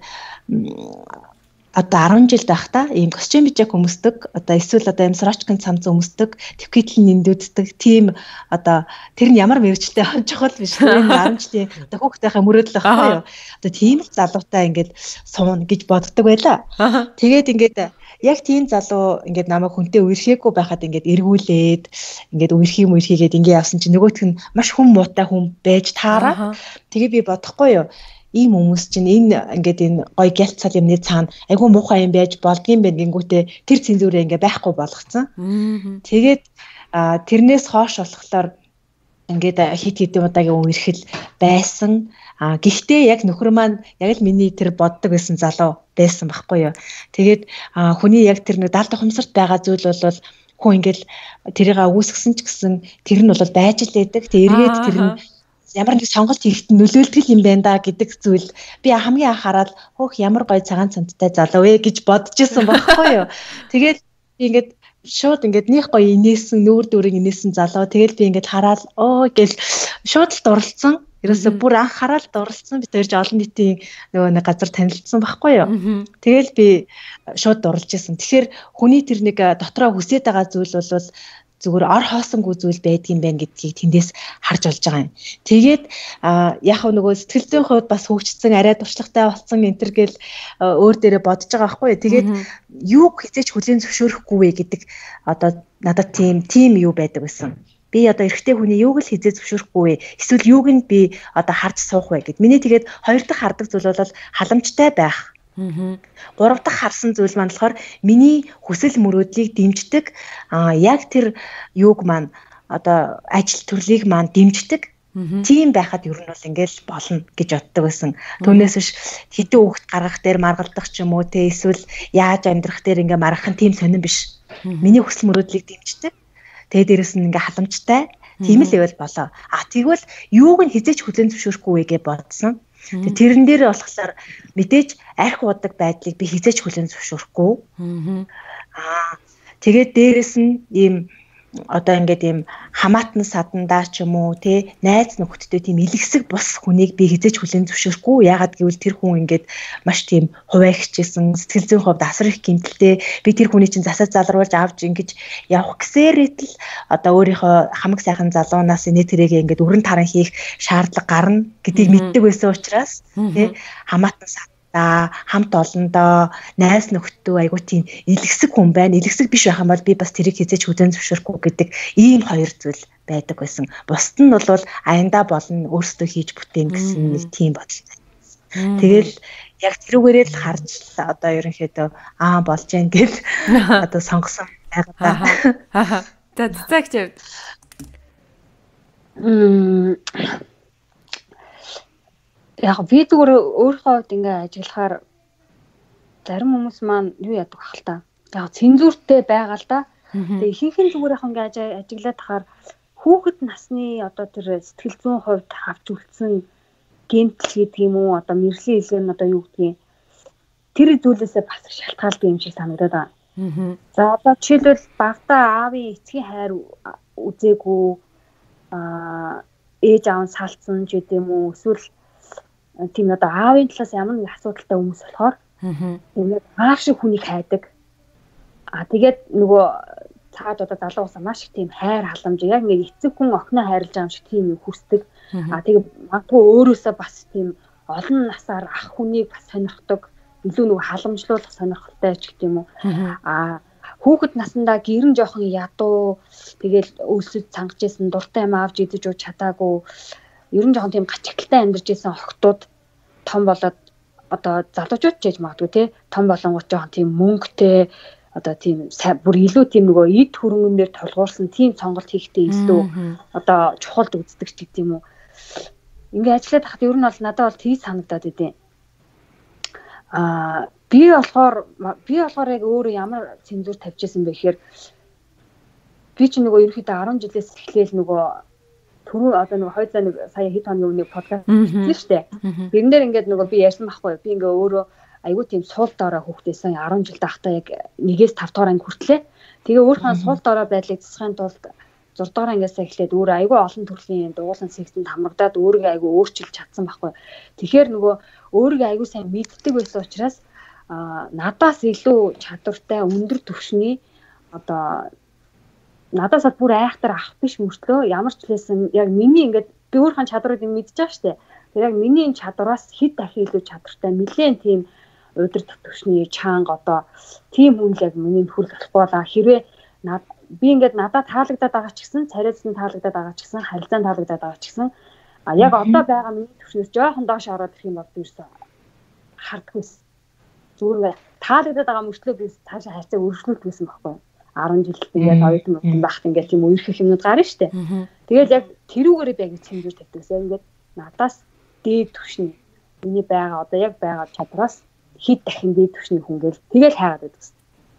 одоо 10 жил байхдаа ийм костюм bijak өмсдөг, одоо эсвэл одоо ийм срочкын цамц өмсдөг, твкитл нэндүүддэг тийм одоо тэр нь ямар мэрэгчлээ хончхол биш. Тэр 10 жилийн одоо хүүхдийнхээ мөрөөдөл байхгүй юу? Одоо тийм л залуутай ингээд суун гэж боддог байлаа. Тэгээд ингээд яг тийм залуу ингээд намайг хүнтэй үерхээгүй байхад ингээд эргүүлээд ингээд үерхийгээд ингээд явсан чинь нөгөөх нь маш хүн муутай хүн байж таараа. Тэгээ би бодохгүй юу? Ийм хүмүүс чинь ингээд энэ гой гялцал юмны цаана айгүй муухай юм байж болдгийм байх гингүүтээ тэр цензүрээ ингээд байхгүй болгоцсон. Тэгээд тэрнээс хойш болохоор ингээд хит хэдэн удаагийн үерхэл байсан. Гэхдээ яг нөхөр маань яг л миний тэр боддог байсан залуу байсан байхгүй юу. Тэгээд хүний яг тэр нэг далд ухамсарт байгаа зүйл бол хүн ингээд тэрийг үүсгэсэн ч гэсэн тэр нь бол байж л байдаг. Тэг эргээд тэр нь ямар нэг сонголт хийхэд нөлөөлдөг юм байна да гэдэг зүйл би хамгийн анх хараад хөөх ямар гоё цагаан цамттай залуу вэ гэж бодож исэн байхгүй юу. Тэгээд ингээд шууд ингээд нөх гоё инээсэн нүүр дүрийг инээсэн залуу. Тэгээд би ингээд хараад гэл шууд л дурлцсан. Ерөөсө бүр анх хараад дурлцсан. Би тэрж олон нийтийн нөгөө нэг газар танилцсан байхгүй юу. Тэгэл би шууд дурлж исэн. Тэгэхээр хүний тэр нэг дотроо хүсэж байгаа зүйл бол зүгээр ор хоосонгүй зүйл байдгийн байна гэдгийг тэндээс харж олж байгаа юм. Тэгээд яг нөгөө сэтгэл зүйн хувьд бас хөгжсөн, арай туршлагатай болсон энтер гэл өөр дээрээ бодож байгаа байхгүй юу. Тэгээд юуг хизээч хүлийн зөвшөөрөхгүй вэ гэдэг одоо надад тийм юу байдаг байсан. Би одоо эрэгтэй хүний юуг л хизээ зөвшөөрөхгүй вэ? Эсвэл юуг нь би одоо харж суух вэ гэд. Миний тэгээд хоёр дахь хардаг зүйл бол халамжтай байх. Гурав дахь харсан зүйл маань болохоор миний хүсэл мөрөөдлийг дэмждэг яг тэр юуг маань одоо ажил төрлийг маань дэмждэг тийм байхад ер нь бол ингээл болно гэж боддог байсан. Түүнээс биш хэдэн хүүхд гаргах дээр маргалдах ч юм уу те эсвэл яаж амьдрах дээр ингээ маргах нь тийм сонирн биш. Миний хүсэл мөрөөдлийг дэмждэг. Тэгээ дээрэс нь ингээ халамжтай тийм л ивэл болоо. Тэгвэл юуг нь хизээч хүлээн зөвшөөрөхгүй вэ гэж бодсон. Тэрэн дээр болохоор мэдээж арх удаг байдлыг би хизээч хүлээн зөвшөөрөхгүй. Тэгээд дээрэс нь ийм одоо ингээд ийм хамаатан садандаа ч юм уу те найз нөхдөдөө тийм илгэсэг бус хүнийг би хизээч хүлээн зөвшөөрөхгүй. Яагаад гэвэл тэр хүн ингээд маш тийм хуваагчсэн сэтгэл зүйн хувьд асар их гэмтэлтэй. Би тэр хүний чинь засаж залруулж авч ингэж явах гэсээр л одоо өөрийнхөө хамаг сайхан залуунаас нэтрэгээ ингээд өрн таран хийх шаардлага гарна гэдгийг мэддэг байсан учраас те хамаатан хамт олондоо найз нөхдөд айгуу тийм илгэсэг хүн байна. Илгэсэг биш байх юм бол би бас тэрийг хизээч хүлээн зөвшөөрөхгүй гэдэг ийм хоёр зүйл байдаг байсан. Бусд нь бол аяндаа болно өөрсдөө хийж бүтээн гэсэн нэг тийм бодолтой. Тэгэл яг тэрүүгээрээ л харж одоо ерөнхийдөө болж гэн гэж одоо сонгосон байгаа. За цэцэгч. Яг би зүгээр өөрийнхөө хувьд ингээ ажиллахаар зарим хүмүүс маань юу яадаг ах л та. Яг цензуртэй байгаа л да. Тэгээ ихэнх нь зүгээр яг ингээ ажиглаад тахаар хүүхэд насны одоо тэр сэтгэл зүйн хувьд авч үлдсэн гэмтэл гэдэг юм уу одоо мэрлийн хэлээр нь одоо юу гэдгийг тэр зүйлээсээ бас шалтгаалдаг юм шиг санагдаад байгаа. За одоо жишээлбэл багтаа аавын эцгийн хайр үзээгүй ээж аав нь салцсан ч гэдэм үү эсвэл тийм одоо аавын талаас ямар нэг асуудалтай хүмүүс болохоор ингээд аав шиг хүнийг хайдаг. Тэгээд нөгөө цаад одоо залуугаас маш их тийм хайр халамж яг ингээд эцэг хүн охиноо хайрлаж байгаа юм шиг тийм хүсдэг. Тэгээд магадгүй өөрөөсөө бас тийм олон насаар ах хүнийг бас сонирхдаг. Илүү нөгөө халамжлуулах сонирхолтой ч гэдэм үү. Хүүхэд насандаа гэрэн жоохон ядуу тэгээд өлсөд цангаж исэн дуртай юм авч идэж ууж чадаагүй ер нь жоохон тийм гачигталтай амьдарч исэн охтууд том болоод одоо залуучууд ч гэж магадгүй тий том болонгууд жоохон тийм мөнгөтэй одоо тийм бүр илүү тийм нөгөө эд хөрөнгөнээр толгуурсан тийм сонголт хийхдээ илүү одоо чухалд үздэг ч гэдэг юм уу. Ингээ ажиллаад хахад ер нь бол надад бол тгий санагдаад идэв. Би болохоор яг өөрөө ямар цензуур тавьчихсан бэ гэхээр би ч нөгөө ерөөхдөө 10 жилээс эхлээл нөгөө түрүү одоо нөгөө хойцоо нэг сая хэд хоногийн өмнө подкаст хийсэн шүү дээ. Тэрэн дээр ингээд нөгөө би ярьсан байхгүй. Би ингээ өөрөө айгүй тийм суул доороо хүүхдээсэн 10 жил дахтаа яг 1-ээс 5 дугаар анги хүртлээ. Тэгээ өөрийнхөө суул доороо байдлыг засахын тулд 6 дугаар ангиасаа эхлээд өөрөө айгүй олон төрлийн дугуулсан сэгтэнд хамрагдаад өөрийгөө айгүй өөрчилж чадсан байхгүй. Тэгэхээр нөгөө өөрийгөө айгүй сайн мэддэг байсан учраас надаас илүү чадвартай өндөр түвшний одоо надаас бүр айхтар ах биш мөртлөө ямар ч хэлсэн яг миний ингээд би өөрхөн чадварыг мэдж байгаа штэ. Тэр яг миний чадвараас хэд дахин илүү чадвартай нэлээд тийм өдөр төвшний чанга одоо тийм хүн л яг миний хүрэл болохгүй болоо. Хэрвээ би ингээд надад таалагдаад байгаа ч гэсэн царайцсан таалагдаад байгаа ч гэсэн харилцаан таалагдаад байгаа ч гэсэн яг одоо байгаа миний төвшнөөс жоохон доош ороод ирэх юм бол би ерөөсө хардгүйс. Зүгээр таалагдаад байгаа мөртлөө би цаашаа харьцаа өргөжлүүлдэг гэсэн байхгүй. 10 жил ингээд оюутан мөн багт ингээд тийм үерхэх юмнууд гарна штэ. Тэгээд яг тэрүүгээрээ яг цензуур тавьдагсаа ингээд надаас дээд түвшний миний байгаа одоо яг байгаа чадраас хэд дахин дээд түвшний хүн гэл тэгэл хайгаад байдаг.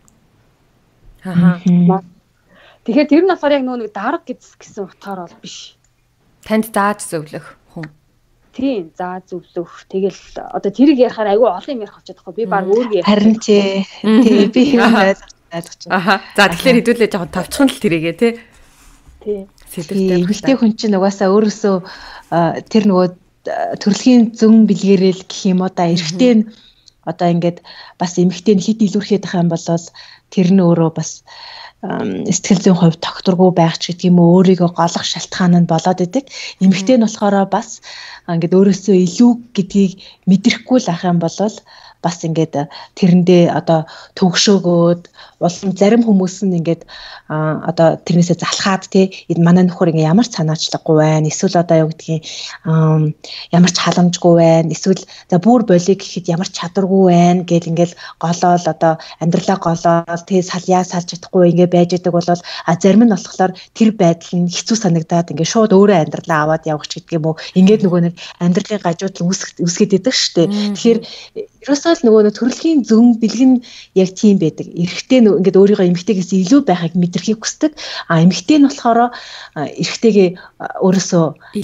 Тэгэхээр тэр нь болохоор яг нөгөө нэг дарга гэсэн утгаар бол биш. Танд зааж зөвлөх хүн. Тийм, зааж зөвлөх. Тэгэл одоо тэрийг ярихаар айгүй олон юм ярих болчиход байгаа. Би баг өөргөө харин тий би юм ойлгож байна. За тэгэхээр хэдүүлээ жоохон товчхон л тэрийгээ тий. Тий. Сэдвтэй. Эмэгтэй хүн чинь угаасаа өөрөөсөө тэр нөгөө төрөлхийн зөн бэлгэрэл гэх юм уу да эрэгтэй нь одоо ингээд бас эмэгтэй нь хит илүүрхээд байгаа юм бол тэр нь өөрөө бас сэтгэл зүйн хувьд тогтворгүй байх ч гэдэг юм уу өөрийгөө голох шалтгаан нь болоод идэг. Эмэгтэй нь болохоор бас ингээд өөрөөсөө илүү гэдгийг мэдрэхгүй л ах юм бол бас ингээд тэрэндээ одоо төгшөөгөөд улам зарим хүмүүс нь ингээд одоо тэрнээсээ залхаад тий манай нөхөр ингээд ямар ч санаачлаггүй байна. Эсвэл одоо юу гэдгийг ямар ч халамжгүй байна. Эсвэл за бүр болиг гэхэд ямар ч чадваргүй байна гэл ингээд голоол одоо амьдралаа голоол тий саляа салж чадахгүй ингээд байж байгаа бол зарим нь болохоор тэр байдал нь хэцүү санагдаад ингээд шууд өөрөө амьдралаа аваад явах ч гэдэг юм уу. Ингээд нөгөө нэг амьдралын гажууд үсгээд идэг штэ. Тэгэхээр ерөөсөө л нөгөө төрөлхийн зөн бэлгэн яг тийм байдаг. Эрэгтэй ингээд өөрийгөө эмэгтэйгээс илүү байхыг мэдрэхийг хүсдэг. Эмэгтэй нь болохоор эрэгтэйгээ өөрөөсөө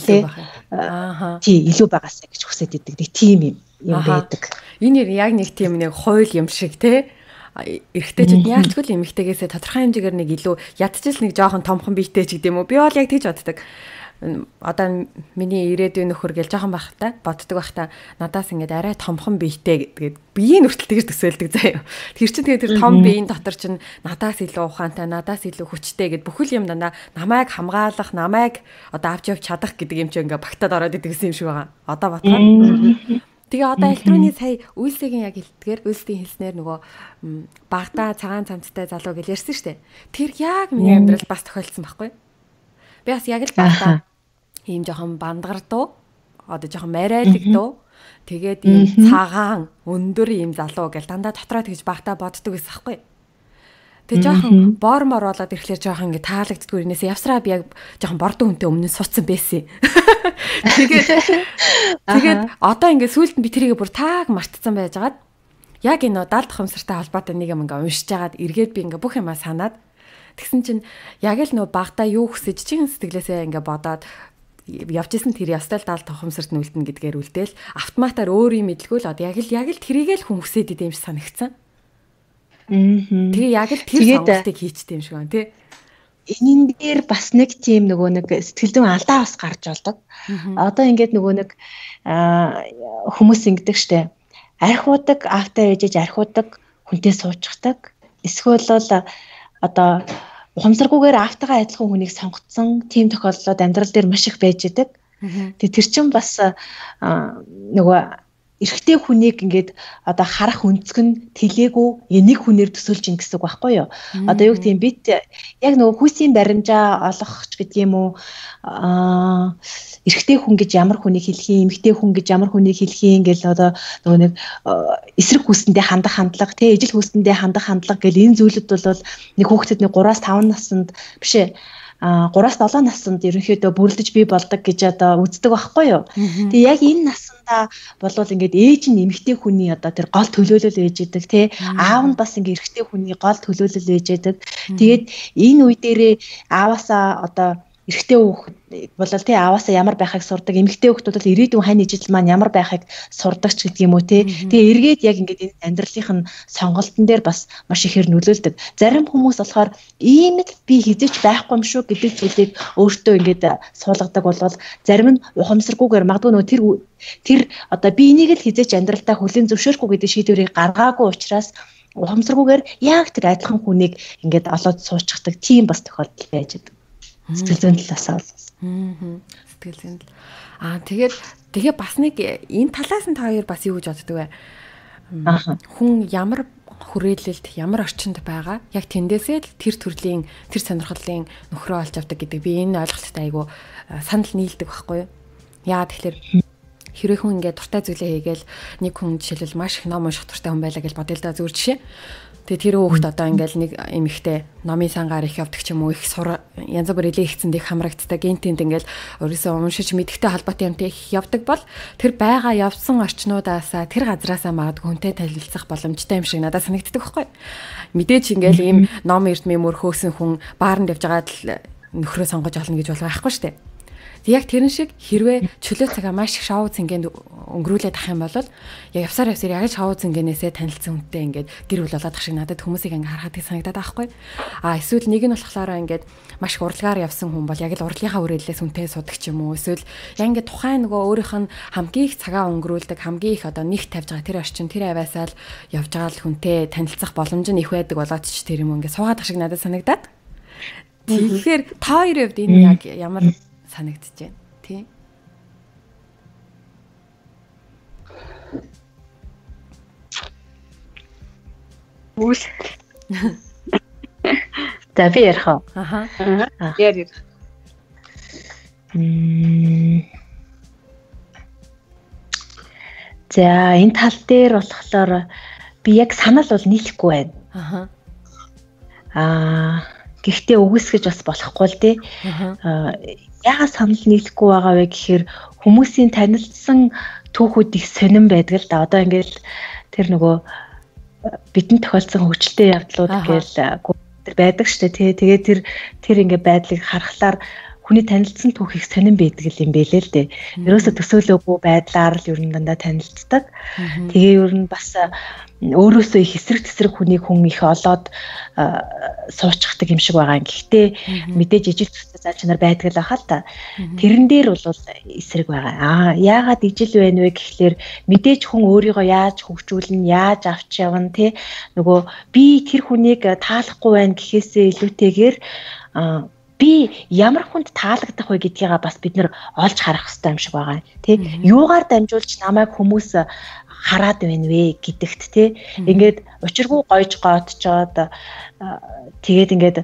тий илүү байгаасаа гэж хүсэж идэг. Тийм юм байдаг. Энэ яг нэг тийм нэг хууль юм шиг тий. Эрэгтэйчүүд яалчгүй л эмэгтэйгээсээ тодорхой хэмжээгээр нэг илүү ядчил нэг жоохон томхон биетэй ч гэдэг юм уу. Би бол яг тэгж боддог. Одоо миний ирээдүйн нөхөр гэл жоохон байхтай боддог байхтай надаас ингээд арай томхон биетэй гэдэг биеийн хүртэл тэгж төсөөлдөг заяа. Тэр чинь тэгээд тэр том биеийн дотор чинь надаас илүү ухаантай, надаас илүү хүчтэй гэд бүхэл юм дандаа намайг хамгаалах, намайг одоо авч явж чадах гэдэг юм чинь ингээд багтаад ороод идэгсэн юм шиг байгаа. Одоо батхан. Тэгээ одоо электроны сая үйлсийн яг хэлдгээр үйлсийн хэлснээр нөгөө багтаа цагаан цамцтай залуу гэж ярьсан шүү дээ. Тэр яг миний амьдрал бас тохиолдсон байхгүй. Би бас яг л багтаа ийм жоохон бандгардуу одоо жоохон марайлаг дуу тэгээд ийм цагаан өндөр ийм залуу гэл дандаа дотроо тэгж багтаа боддог байсан байхгүй. Тэгээд жоохон боормор болоод ирэхлээр жоохон ингээ таалагддгүй инээсээ явсраа би яг жоохон бордон хүнтэй өмнө суцсан байсан. Тэгээд одоо ингээ сүүлд нь би тэрийг бүр тааг мартцсан байжгаад яг энэ 70 дахь өмсөртэй холбоотой нэг юм ингээ уншиж жагаад эргээд би ингээ бүх юмаа санаад тэгсэн чинь яг л нөө багтаа юу хүсэж чин сэтгэлээсээ ингээ бодоод явж исэн тэр ястал 70 тохомсорт нүлдэн гэдгээр үлдээл автоматар өөрийн мэдлгүй л одоо яг л тэрийгээ л хүн хүсээд идэм шиг санагдсан. Тэгээ яг л тэр сонголтыг хийчтэй юм шиг байна тий. Энэ дээр бас нэг тийм нөгөө нэг сэтгэл зүйн алдаа бас гарч болдог. Одоо ингээд нөгөө нэг хүмүүс ингэдэг штэ. Архиудаг автаа ээжэж архиудаг хүнтэй суучдаг. Эсвэл бол одоо ухамсаргүйгээр автагаа адилхан хүнийг сонгоцсон тийм тохиолдлууд амьдрал дээр маш их байж идэг. Тэгээ тэр чинь бас нөгөө эрэгтэй хүнийг ингээд одоо харах өнцөг нь тэлээгүй нэг хүнээр төсөөлж ин гэсэн үг байхгүй юу? Одоо юу гэдэг юм бид яг нөгөө хүүсийн баримжаа олох ч гэдэг юм уу эрэгтэй хүн гэж ямар хүнийг хэлэх юм, эмэгтэй хүн гэж ямар хүнийг хэлэх юм гэл одоо нөгөө нэг эсрэг хүстэндээ хандах хандлага, тэ ижил хүстэндээ хандах хандлага гэл энэ зүйлүүд бол нэг хүүхдэд нэг 3-5 наснд биш ээ 3-7 наснд ерөнхийдөө бүрлдэж бий болдог гэж одоо үздэг байхгүй юу. Тэгээ яг энэ наснда болвол ингээд ээж нь эмэгтэй хүний одоо тэр гол төлөөлөл ээж идэг тий. Аав нь бас ингээд эрэгтэй хүний гол төлөөлөл ээж идэг. Тэгээд энэ үе дээрээ ааваасаа одоо эрэгтэй хүүхэд бол тий ааваасаа ямар байхыг сурдаг, эмэгтэй хүүхэд бол ирээдүйн хань ижил маань ямар байхыг сурдаг ч гэдэг юм уу тий. Тэгээ эргээд яг ингээд энэ амьдралын сонголтын дээр бас маш ихээр нөлөөлдөг. Зарим хүмүүс болохоор ийм л би хизээч байхгүй юм шүү гэдэг зүйлийг өөртөө ингээд суулгадаг болвол зарим нь ухамсаргүйгээр магадгүй нөө тэр одоо би энийг л хизээч амьдралдаа хүлээн зөвшөөрөхгүй гэдэг шийдвэрийг гаргаагүй учраас ухамсаргүйгээр яг тэр адилхан хүнийг ингээд олоод суучдаг тийм бас тохиолдол байж байдаг. Сэтгэл зүйн талаас нь. Сэтгэл зүйн тал. Тэгээ бас нэг энэ талаас нь та хоёр бас юу гэж боддөг вэ? Хүн ямар хүрээлэлд, ямар орчинд байгаа, яг тэндээсээ л тэр төрлийн, тэр сонирхлын нөхрөө олж авдаг гэдэг би энэ ойлголттой айгу санал нийлдэг байхгүй юу? Яа тэгэхээр хэрэг хүн ингээд дуртай зүйлээ хийгээл нэг хүн жишээлбэл маш их ном унших дуртай хүн байлаа гэж бодъё л да зүгээр жишээ. Тэгээ тэр хүүхэд одоо ингээл нэг эмэгтэй номын сангаар их явдаг ч юм уу их янз бүр илээ ихцэнд их хамрагддаг гинтэнд ингээл өөрөөсөө уншиж мэдхтэй холбоотой юмтай их явдаг бол тэр байгаа явсан орчнуудаасаа тэр газраасаа магадгүй хүнтэй танилцах боломжтой юм шиг надад санагддаг байхгүй. Мэдээж ингээл ийм ном эрдмийн мөрхөөсөн хүн баарнд явж байгаад л нөхрөө сонгож олно гэж бол байхгүй шүү дээ. Яг тэрэн шиг хэрвээ чөлөө цагаа маш их шоу цэнгэнд өнгөрүүлээд ах юм бол яг явсаар яг шоу цэнгэнээсээ танилцсан хүнтэй ингээд гэр бүл болоод ах шиг надад хүмүүсийг ингээд харахад санагдаад байхгүй. Эсвэл нэг нь болохоор ингээд маш их урлагаар явсан хүн бол яг л урлагийнхаа үрээлээс хүнтэй судаг ч юм уу. Эсвэл яг ингээд тухайн нөгөө өөрийнх нь хамгийн их цагаа өнгөрүүлдэг, хамгийн их одоо нэгт тавьж байгаа тэр орчин тэр аваасаа л явж байгаа л хүнтэй танилцах боломж нь их байдаг болоод ч тэр юм ингээд суугаад ах шиг надад санагдаад. Тэгэхээр та хоёрын хувьд энэ яг ямар санагдаж байна тий. Үл. За би ярих уу? Ярих. За энэ тал дээр болохоор би яг санал бол нийлэхгүй байна. Гэхдээ үгүйсгэж бас болохгүй л дээ. Яагаад санал нийлэхгүй байгаа вэ гэхээр хүмүүсийн танилцсан түүхүүд их сонирн байдаг л да. Одоо ингээл тэр нөгөө бидэнд тохиолдсон хөгжилтэй явдлууд гээл тэр байдаг шүү дээ. Тэгээд тэр ингээ байдлыг харахаар хүний танилцсан түүх их сонирн байдаг юм бэлээ л дээ. Ерөөсө төсөөлөөгүй байдлаар л ер нь дандаа танилцдаг. Тэгээ ер нь бас өөрөөсөө их эсрэг хүнийг хүн их олоод суучдаг юм шиг байгаа. Гэхдээ мэдээж ижил төстэй заа чанар байдаг л ахаа л та. Тэрэн дээр бол эсрэг байгаа. Яагаад ижил байна вэ гэхлээр мэдээж хүн өөрийгөө яаж хөгжүүлнэ, яаж авч явна тий. Нөгөө би тэр хүнийг таалахгүй байна гэхээсээ илүүтэйгээр би ямар хүнд таалагдах вэ гэдгийг бас бид нэр олж харах хэрэгтэй юм шиг байгаа. Тэ юугаар дамжуулж намайг хүмүүс хараад байна вэ гэдэгт тий. Ингээд учиргүй гойж гоотчоод тэгээд ингээд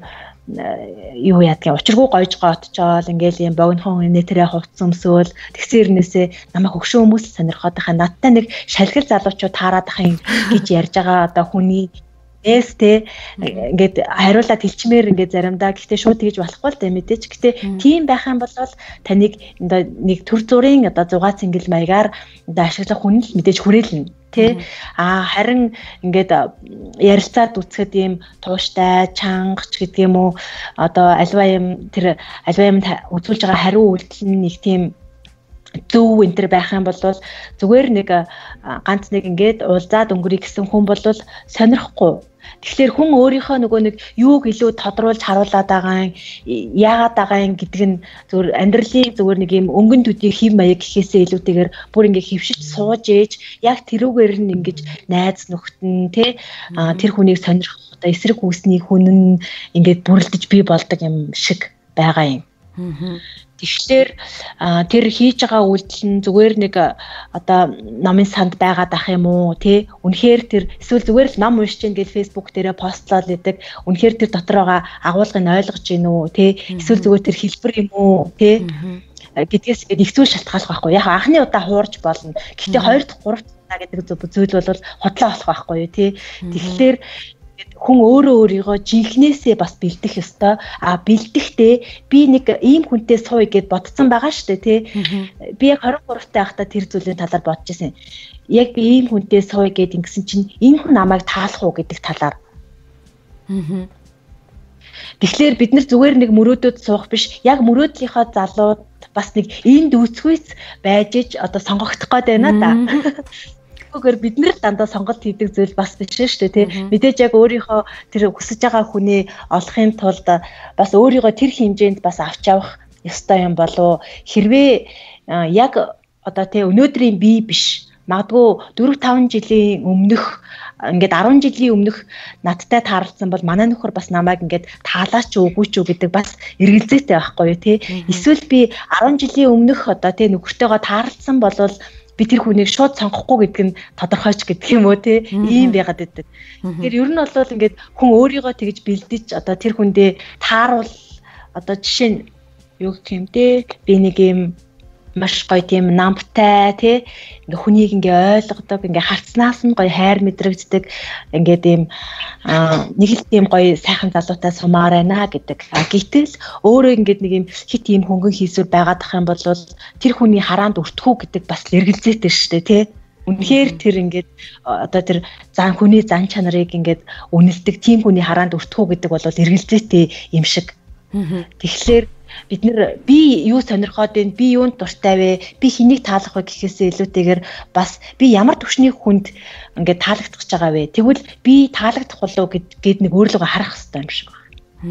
юу яадгийг учиргүй гойж гоотчоод ингээд юм богинохон нэтэрэ хувцсамсөөл тэгсэн ирнээсээ намайг хөгшин хүмүүс сонирхоод байгаа. Надтай нэг шалгал залуучууд таарад ах юм гэж ярьж байгаа одоо хүний эстэй ингээд хариулаад хэлчмээр ингээд заримдаа гэхдээ шууд тэгж болохгүй л дээ мэдээч. Гэхдээ тийм байх юм бол таныг одоо нэг төр зүрийн одоо зугаа цэнгэл маягаар одоо ашиглах хүн л мэдээж хүрээлнэ тий. Харин ингээд ярилцаад үцхэд ийм тууштай чангч гэдэг юм уу одоо альва юм үзүүлж байгаа хариу үйлдэл нь нэг тийм зөв энэ төр байх юм бол зүгээр нэг ганц нэг ингээд уулзаад өнгөрий гэсэн хүн бол сонирхгүй. Тэгэхээр хүн өөрийнхөө нөгөө нэг юуг илүү тодруулж харуулад байгаа юм, яагаад байгаа юм гэдэг нь зүгээр амьдралын зүгээр нэг юм өнгөн төдий хэв маяг гэхээсээ илүүтэйгээр бүр ингээд хөвшиж сууж ээж яг тэрүүгээр нь ингэж найз нөхдөн тий тэр хүнийг сонирхох одоо эсрэг үүсний хүн нь ингээд бүрлдэж бий болдог юм шиг байгаа юм. Тэгэхээр тэр хийж байгаа үйлдэл нь зүгээр нэг одоо номын санд байгаад ах юм уу тий үнэхээр тэр эсвэл зүгээр л ном уншиж гин гэж фэйсбુક дээрээ постлол идэг үнэхээр тэр дотор байгаа агуулгыг ойлгож гин үү тий эсвэл зүгээр тэр хэлбэр юм уу тий гэдгээс их зүйл шалтгаалах байхгүй яг анхны удаа хуурж болно гэхдээ 2 дахь 3 дахь гэдэг зүйл бол хотлоо болох байхгүй юу тий тэгэхээр хүн өөрөө өөрийгөө жинхнээсээ бас бэлдэх ёстой. Бэлдэхдээ би нэг ийм хүнтэй сууя гэд бодсон байгаа шүү дээ, тий. Би яг 23 таа байхдаа тэр зүйлийн талаар бодож байсан. Яг би ийм хүнтэй сууя гэд ингэсэн чинь энэ хүн намайг таалах уу гэдэг талаар. Тэгэхээр бид нар зүгээр нэг мөрөөдөд суух биш, яг мөрөөдлийнхөө залууд бас нэг энд үүсгүйц байж иж одоо сонгогдох гээд байна да. Гэхдээ бид нэр дандаа сонголт хийдэг зүйл бас биш шүү дээ тий. Мэдээж яг өөрийнхөө тэр хүсэж байгаа хүнээ олохын тулд бас өөрийгөө тэр хэмжээнд бас авч явах ёстой юм болов хэрвээ яг одоо тий өнөөдрийн бие биш магадгүй 4-5 жилийн өмнөх ингээд 10 жилийн өмнөх надтай таарлцсан бол манай нөхөр бас намайг ингээд таалаач үгүй ч гэдэг бас эргэлзээтэй байхгүй юу тий. Эсвэл би 10 жилийн өмнөх одоо тий нөхөртөөгөө таарлцсан болвол би тэр хүнийг шууд сонгохгүй гэдэг нь тодорхойч гэдэг юм уу тий ийм байгаад байдаг. Тэгэхээр ер нь бол ингээд хүн өөрийгөө тэгж бэлдэж одоо тэр хүндээ тааруул одоо жишээ нь юу гэх юм те би нэг юм маш гоё тийм намтай тий ингээ хүнийг ингээ ойлгодог ингээ харцнаас нь гоё хайр мэдрэгддэг ингээд ийм нэг л тийм гоё сайхан залуутай сумаар байна гэдэг. Гэтэл өөрөө ингээд нэг юм хит ийм хөнгөн хийсвэр байгаад ах юм бол тэр хүний хараанд өртгөх гэдэг бас эргэлзээтэй шүү дээ тий. Үнэхээр тэр ингээд одоо тэр хүний зан чанарыг ингээд үнэлдэг тийм хүний хараанд өртгөх гэдэг бол эргэлзээтэй юм шиг. Тэгэхээр бид нэр би юу сонирхоод байна, би юунд дуртай вэ, би хэнийг таалах вэ гэхээсээ илүүтэйгээр бас би ямар төвшний хүнд ингээд таалагдах гэж байгаа вэ? Тэгвэл би таалагдах болов гэд нэг өөрлөгөө харах хэрэгтэй юм шиг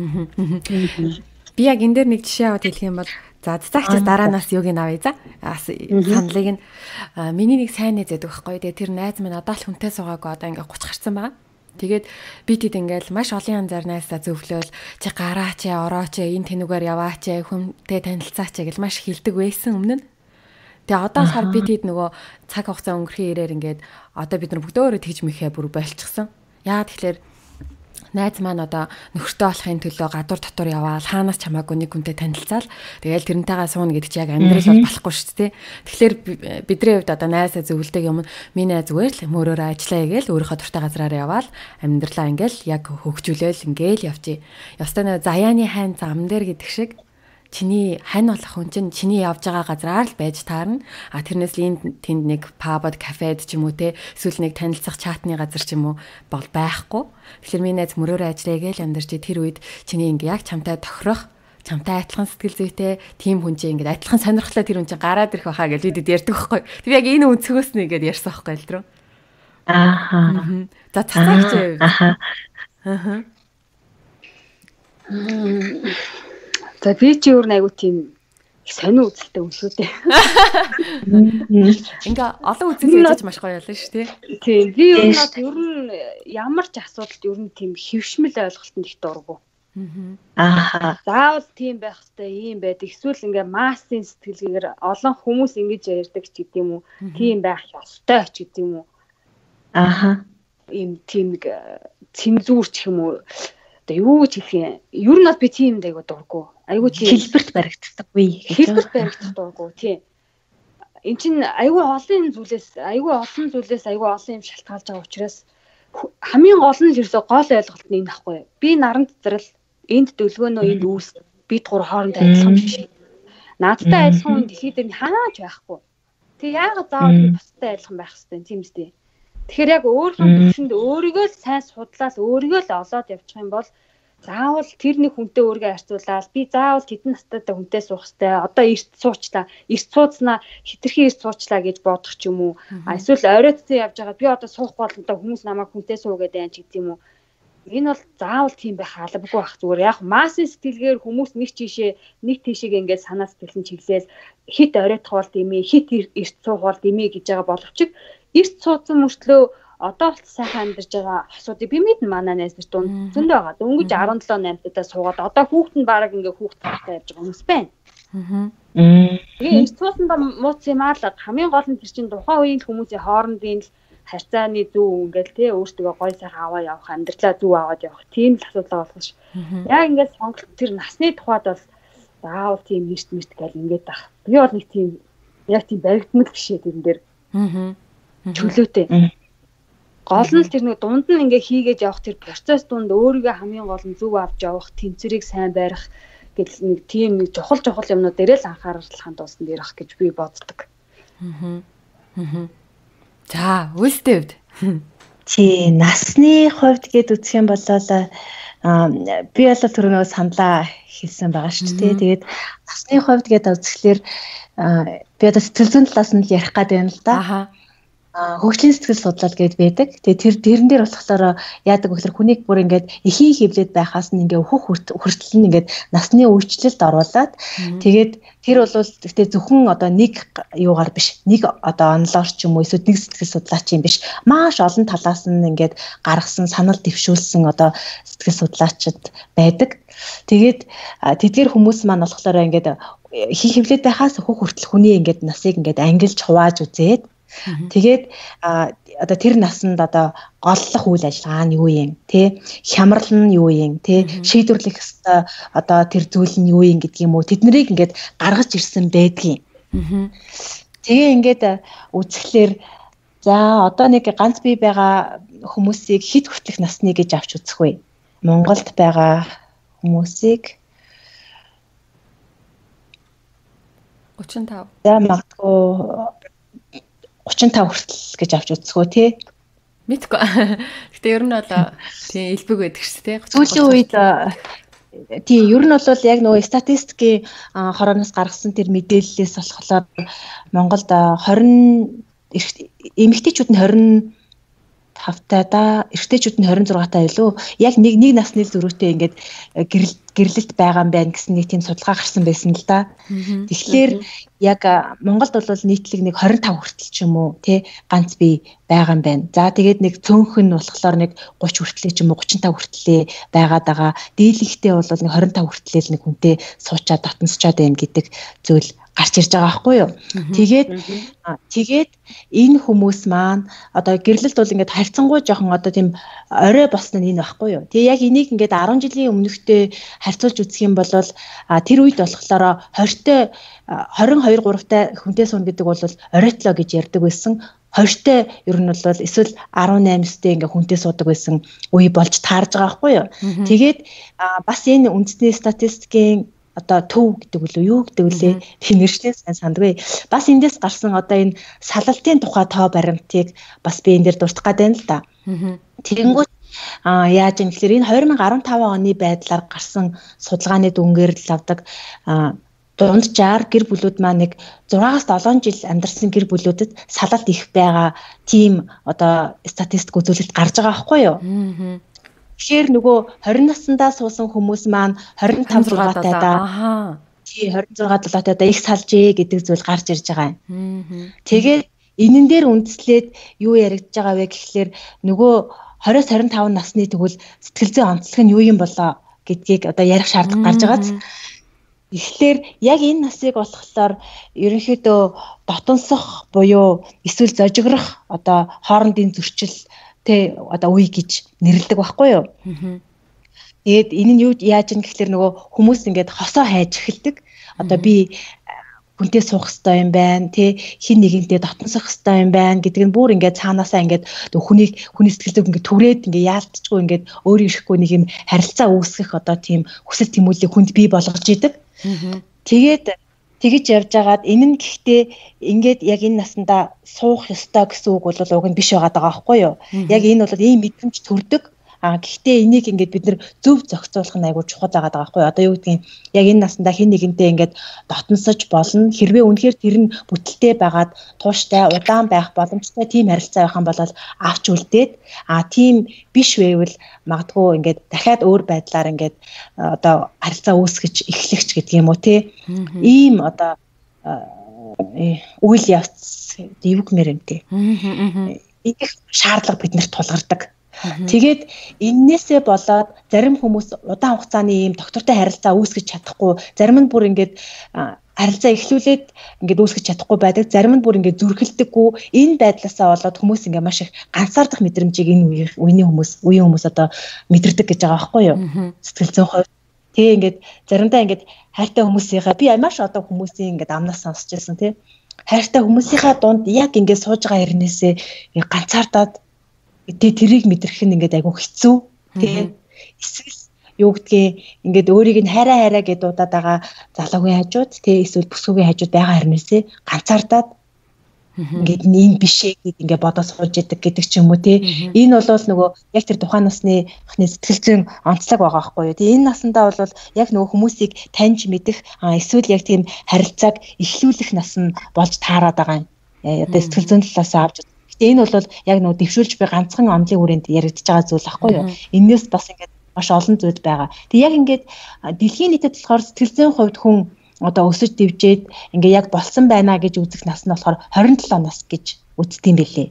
байна. Би яг энэ дээр нэг жишээ аваад хэлэх юм бол за цаагч дараанаас юуг нь авъя за. Саналыг нь миний нэг сайн найз байдаг байхгүй. Тэгээ тэр найз минь одоо л хүнтэй суугаагүй одоо ингээд 30 гарсан байгаа. Тэгээд би тэд ингээл маш олон янзаар найсаа зөвлөөл чи гараач орооч энэ тэнүүгээр яваач хүнтэй танилцаач гэл маш хилдэг байсан өмнө нь. Тэгээ одоо болохоор би тэд нөгөө цаг хугацаа өнгөрхийн ирээр ингээд одоо бид нар бүгдөө өөрөө тэгж мэхээ бүр болчихсон. Яагаад тэгэхээр найз маань одоо нөхөртэй болохын төлөө гадуур дотор яваал хаанаас чамаагүй нэг хүнтэй танилцаал тэгээл тэрнтэйгээ сууна гэдэг чи яг амьдрал бол болохгүй шүү дээ. Тэгэхээр бидний хувьд одоо найзаа зөвлөдөг юм миний найз зүгээр л мөрөөрөө ажиллая гээл өөрийнхөө дуртай газраар яваал амьдралаа ингээл яг хөгжүүлээл ингээл явчих. Ёстой нэ заяаны хайн зам дээр гэдэг шиг чиний хань болох хүн чинь чиний явж байгаа газраар л байж таарна. Тэрнээс л энд тэнд нэг пабад, кафед ч юм уу те эсвэл нэг танилцах чатны газар ч юм уу бол байхгүй. Тэгэхээр миний найз мөрөөрөө ажиллая гээл амьдарч тэр үед чиний ингээ яг чамтай тохирох, чамтай адилхан сэтгэл зүйтэй тийм хүн чинь ингээ адилхан сонирхолтой тэр хүн чинь гараад ирэх байхаа гэж бид ярьдаг байхгүй. Тэр яг энэ өнцгөөс нь ингээд ярьсан байхгүй л дөрөв. За цацаагч. За би чи өөр айгу тийм сонио үзэлтэй өсөө дээ. Ингээ олон үзэл хийж маш гоё ялна шүү дээ. Тийм би ер нь ямар ч асуудалд ер нь тийм хэвшмэл ойлголтод их дургу. Заавал тийм байх хэрэгтэй ийм байдаг. Эсвэл ингээ массын сэтгэлгээр олон хүмүүс ингэж ярьдаг ч гэдэг юм уу. Тийм байх ёстой ч гэдэг юм уу. Ийм тийм нэг цензуур ч юм уу. Юу ч хэлэх юм. Ер нь бол би тийм дайгуу дургу. Айгуу тийм хэлбэрт баригддаггүй. Хэлбэрт баригддаггүй тийм. Энд чинь айгуу олон зүйлээс айгуу олон юм шалтгаалж байгаа учраас хамгийн гол нь ерөөсө гол ойлголт нь энэ ахгүй. Би наран цэцрэл энд дөлгөөнөө энд үүс бид гур хоорондоо адилхан биш. Наадтай адилхан хүн дэлхий дээр хаач байхгүй. Тэг яагаад заавал бусдад адилхан байх хэвтэй тийм үстэй. Тэгэхээр яг өөрийнхөө төвшөнд өөрийгөө л сайн судлаад өөрийгөө л олоод явчих юм бол заавал тэр нэг хүнтэй өөрийгөө харьцуулаад би заавал тэдэн настайтай хүнтэй суух хэрэгтэй. Одоо эрт суучлаа. Эрт сууцнаа хитрхи эрт суучлаа гэж бодох ч юм уу. Эсвэл оройдтой явж байгаа би одоо суухгүй бол одоо хүмүүс намайг хүнтэй суугээд байна ч гэдэг юм уу. Энэ бол заавал тийм байх албагүй байх зүгээр. Яг массын сэтгэлгээр хүмүүс нэг тийшээ ингээд санаа сэтгэл нь чиглээл хит оройтох бол димээ, хит эрт суух бол димээ гэж байгаа боловч эрт суудсан мөртлөө одоо бол сайхан амьдарч байгаа асуудыг би мэднэ манай найз нар зөндөө байгаа. Дөнгөж 17 8 таа суугаад одоо хүүхэд нь бараг ингээ хүүхэд тахтай явж байгаа хүмүүс байна. Тэгээ энэ туусандаа мууц юм аа л хамгийн гол нь тэр чинь тухайн үеийн хүмүүсийн хоорондын харьцааны зүү ингээл тий өөртөө гоё сайхан аваа явах, амьдралаа зүү аваад явах тийм л асуудал болгош. Яг ингээд сонголт тэр насны тухайд бол заавал тийм нэрт гэл ингээд ах. Би бол нэг тийм яг тийм баригдмал бишээ тэрэн дээр. Чөлөөтэй. Гол нь тэр нэг дунд нь ингээ хийгээд явах тэр процесс дунд өөрийгөө хамгийн гол нь зөв авч явах, тэнцвэрийг сайн барих гэл нэг тийм нэг чухал юмнууд дээрээ л анхааралхан дуусна дээр ах гэж би боддог. За, үлстэвд. Чи насны хувьд гээд үзэх юм бол би бол түрүүнөө саналаа хэлсэн байгаа шүү дээ. Тэгээд насны хувьд гээд үзэхлээр би одоо сэтгэл зүйн талаас нь ярих гэдэг юм л да. Хөгжлийн сэтгэл судлал гээд байдаг. Тэгээд тэрэн дээр болохоор яадаг вэ гэхээр хүнийг бүр ингээд эхийн хөвлөд байхаас нь ингээд хүртэл нь ингээд насны өөрчлөлт оруулаад тэгээд тэр бол гэхдээ зөвхөн одоо нэг юугаар биш, нэг одоо онлоор ч юм уу эсвэл нэг сэтгэл судлаач юм биш. Маш олон талаас нь ингээд гаргасан, санал дэвшүүлсэн одоо сэтгэл судлаачид байдаг. Тэгээд тэдгээр хүмүүс маань болохоор ингээд эхийн хөвлөд байхаас хүртэл хүний ингээд насыг ингээд ангилж хувааж үзээд тэгээд одоо тэр насанд одоо голлох үйл ажиллагаа нь юу юм те хямрал нь юу юм те шийдвэрлэх ёстой одоо тэр зүйл нь юу юм гэдгийг юм уу тэднийг ингээд гаргаж ирсэн байдгийн. Тэгээ ингээд үзэхлээр за одоо нэг ганц бие байгаа хүмүүсийг хэд хүртэлх насны гэж авч үзэх вэ? Монголд байгаа хүмүүсийг 35. За магадгүй 35 хүртэл гэж авч үзсгөө тий. Мэдгүй. Гэтэ ер нь бол тий элбэг байдаг шүү дээ. Сүүлийн үед тий ер нь бол яг нөгөө статистикийн хорооноос гаргасан тэр мэдээллээс болохоор Монголд 20 эмэгтэйчүүд нь 25 та эрэгтэйчүүд нь 26 та илүү яг нэг насны зөрүүтэй ингээд гэрлэлт байгаа юм байна гэсэн нэг тийм судалгаа гарсан байсан л да. Тэгэхээр яг Монголд бол нийтлэг нэг 25 хүртэл ч юм уу тий ганц бие байгаа юм байна. За тэгээд нэг цөөнх нь болохоор нэг 30 хүртэл ч юм уу 35 хүртэл байгаад байгаа. Дийлэнхтэй бол нэг 25 хүртэл нэг хүнтэй суучаад татансчаад байна гэдэг зүйл гарч ирж байгаа байхгүй юу. Тэгээд энэ хүмүүс маань одоо гэрлэлт бол ингээд харьцангуй жоохон одоо тийм орой босно нь энэ байхгүй юу. Тэгээ яг энийг ингээд 10 жилийн өмнөхтэй харьцуулж үзэх юм бол тэр үед болохоор 20-т 22 3-тай хүнтэй суна гэдэг бол оройтлоо гэж ярьдаг байсан. 20-т ер нь бол эсвэл 18-т ингээ хүнтэй суудаг байсан үе болж таарж байгаа байхгүй юу. Тэгээд бас энэ үндэсний статистикийн одоо төв гэдэг үлээ юу гэдэг үлээ би нэршнээ сайн сандгүй. Бас эндээс гарсан одоо энэ салалтын тухай тоо баримтыг бас би энэ дээр дуртах гэдэг юм л да. Тэгэнгүүт яаж юм гэхээр энэ 2015 оны байдлаар гарсан судалгааны дүнгээр л авдаг дунджаар гэр бүлүүд маань нэг 6-7 жил амьдарсан гэр бүлүүдэд салалт их байгаа тийм одоо статистик үзүүлэлт гарч байгаа байхгүй юу? Тэгэхээр нөгөө 20 наснда суусан хүмүүс маань 25 6-тайдаа тий 26 7-тайдаа их салжээ гэдэг зүйл гарч ирж байгаа юм. Тэгээд энэн дээр үндэслээд юу яригдж байгаа вэ гэхлээр нөгөө 20-25 насны тэгвэл сэтгэл зүйн онцлог нь юу юм болоо гэдгийг одоо ярих шаардлага гарч байгааз. Тэгэхээр яг энэ насыг болохоор ерөнхийдөө дотонсох буюу эсвэл зожигрох одоо хоорондын зөрчил тэ одоо үе гэж нэрлэдэг байхгүй юу? Тэгээд энэ нь юу яаж юм гэхэлэр нөгөө хүмүүс ингээд хосоо хайж эхэлдэг. Одоо би хүнтэй суух хэрэгтэй юм байна, тэ хин нэгэнтэй дотносох хэрэгтэй юм байна гэдэг нь бүр ингээд цаанаасаа ингээд хүний сэтгэл зүг ингээд түрээд ингээд яалтчгүй ингээд өөр ирэхгүй нэг юм харилцаа үүсгэх одоо тийм хүсэл тэмүүллийн хүнд бий болгож идэг. Тэгээд тэгж явж байгаад энэ нь гэхдээ ингээд яг энэ наснда суух ёстой гэсэн үг бол уг нь биш байгаа байхгүй юу? Яг энэ бол ийм мэдрэмж төрдөг. Гэхдээ энийг ингээд бид нэр зөв зохицуулах нь айгүй чухал байгаа байхгүй юу? Одоо юу гэдгийг яг энэ наснда хэн нэгэнтэй ингээд дотносож болно. Хэрвээ үнэхээр тэр нь бүтэлтэй байгаад тууштай удаан байх боломжтой тийм харилцаа байх юм бол авч үлдээд тийм биш байвал магадгүй ингээд дахиад өөр байдлаар ингээд одоо харилцаа үүсгэж эхлэгч гэдэг юм уу те. Ийм одоо үйл явц дэвгмэр юм те. Их шаардлага биднэрт тулгардаг. Тэгээд эннээсээ болоод зарим хүмүүс удаан хугацааны ийм доктортой харилцаа үүсгэж чадахгүй, зарим нь бүр ингээд харилцаа эхлүүлээд ингээд үүсгэж чадахгүй байдаг, зарим нь бүр ингээд зүрхэлдэггүй. Энэ байдлаасаа болоод хүмүүс ингээд маш их ганцаардах мэдрэмжийг энэ үеийн хүмүүс одоо мэдэрдэг гэж байгаа байхгүй юу? Сэтгэл зүйн хувьд тэгээ ингээд заримдаа ингээд хайртай хүмүүсийнхаа би маш одоо хүмүүсийн ингээд амнаас сонсч байсан тий. Хайртай хүмүүсийнхаа дунд яг ингээд сууж байгаа хэрнээсээ ганцаардаад тэрийг мэдрэх нь ингээд айгүй хэцүү тий. Эсвэл юу гэдгийг ингээд өөрийг нь хайраа гэд удаад байгаа залуугийн хажууд тий эсвэл бүсгүйгийн хажууд байгаа хэрнээсээ ганцаардаад ингээд энэ биш ээ гэд ингээд бодож сууж идэг гэдэг ч юм уу тий. Энэ бол нөгөө яг тэр тухайн насны сэтгэл зүйн онцлог байгаа байхгүй юу. Тэгээ энэ насандаа бол яг нөгөө хүмүүсийг таньж мэдэх эсвэл яг тийм харилцааг эхлүүлэх нас нь болж таарад байгаа юм. Одоо сэтгэл зүйн талаас авч энэ бол яг нөгөө дэвшүүлж би ганцхан онлын хүрээнд яригдж байгаа зүйл байхгүй юу. Энээс бас ингээд маш олон зүйл байгаа. Тэг яг ингээд дэлхийн нийтэд болохоор сэтгэл зүйн хувьд хүн одоо өсөж дэвжээд ингээ яг болсон байна гэж үзэх нас нь болохоор 27 нас гэж үздэм билээ.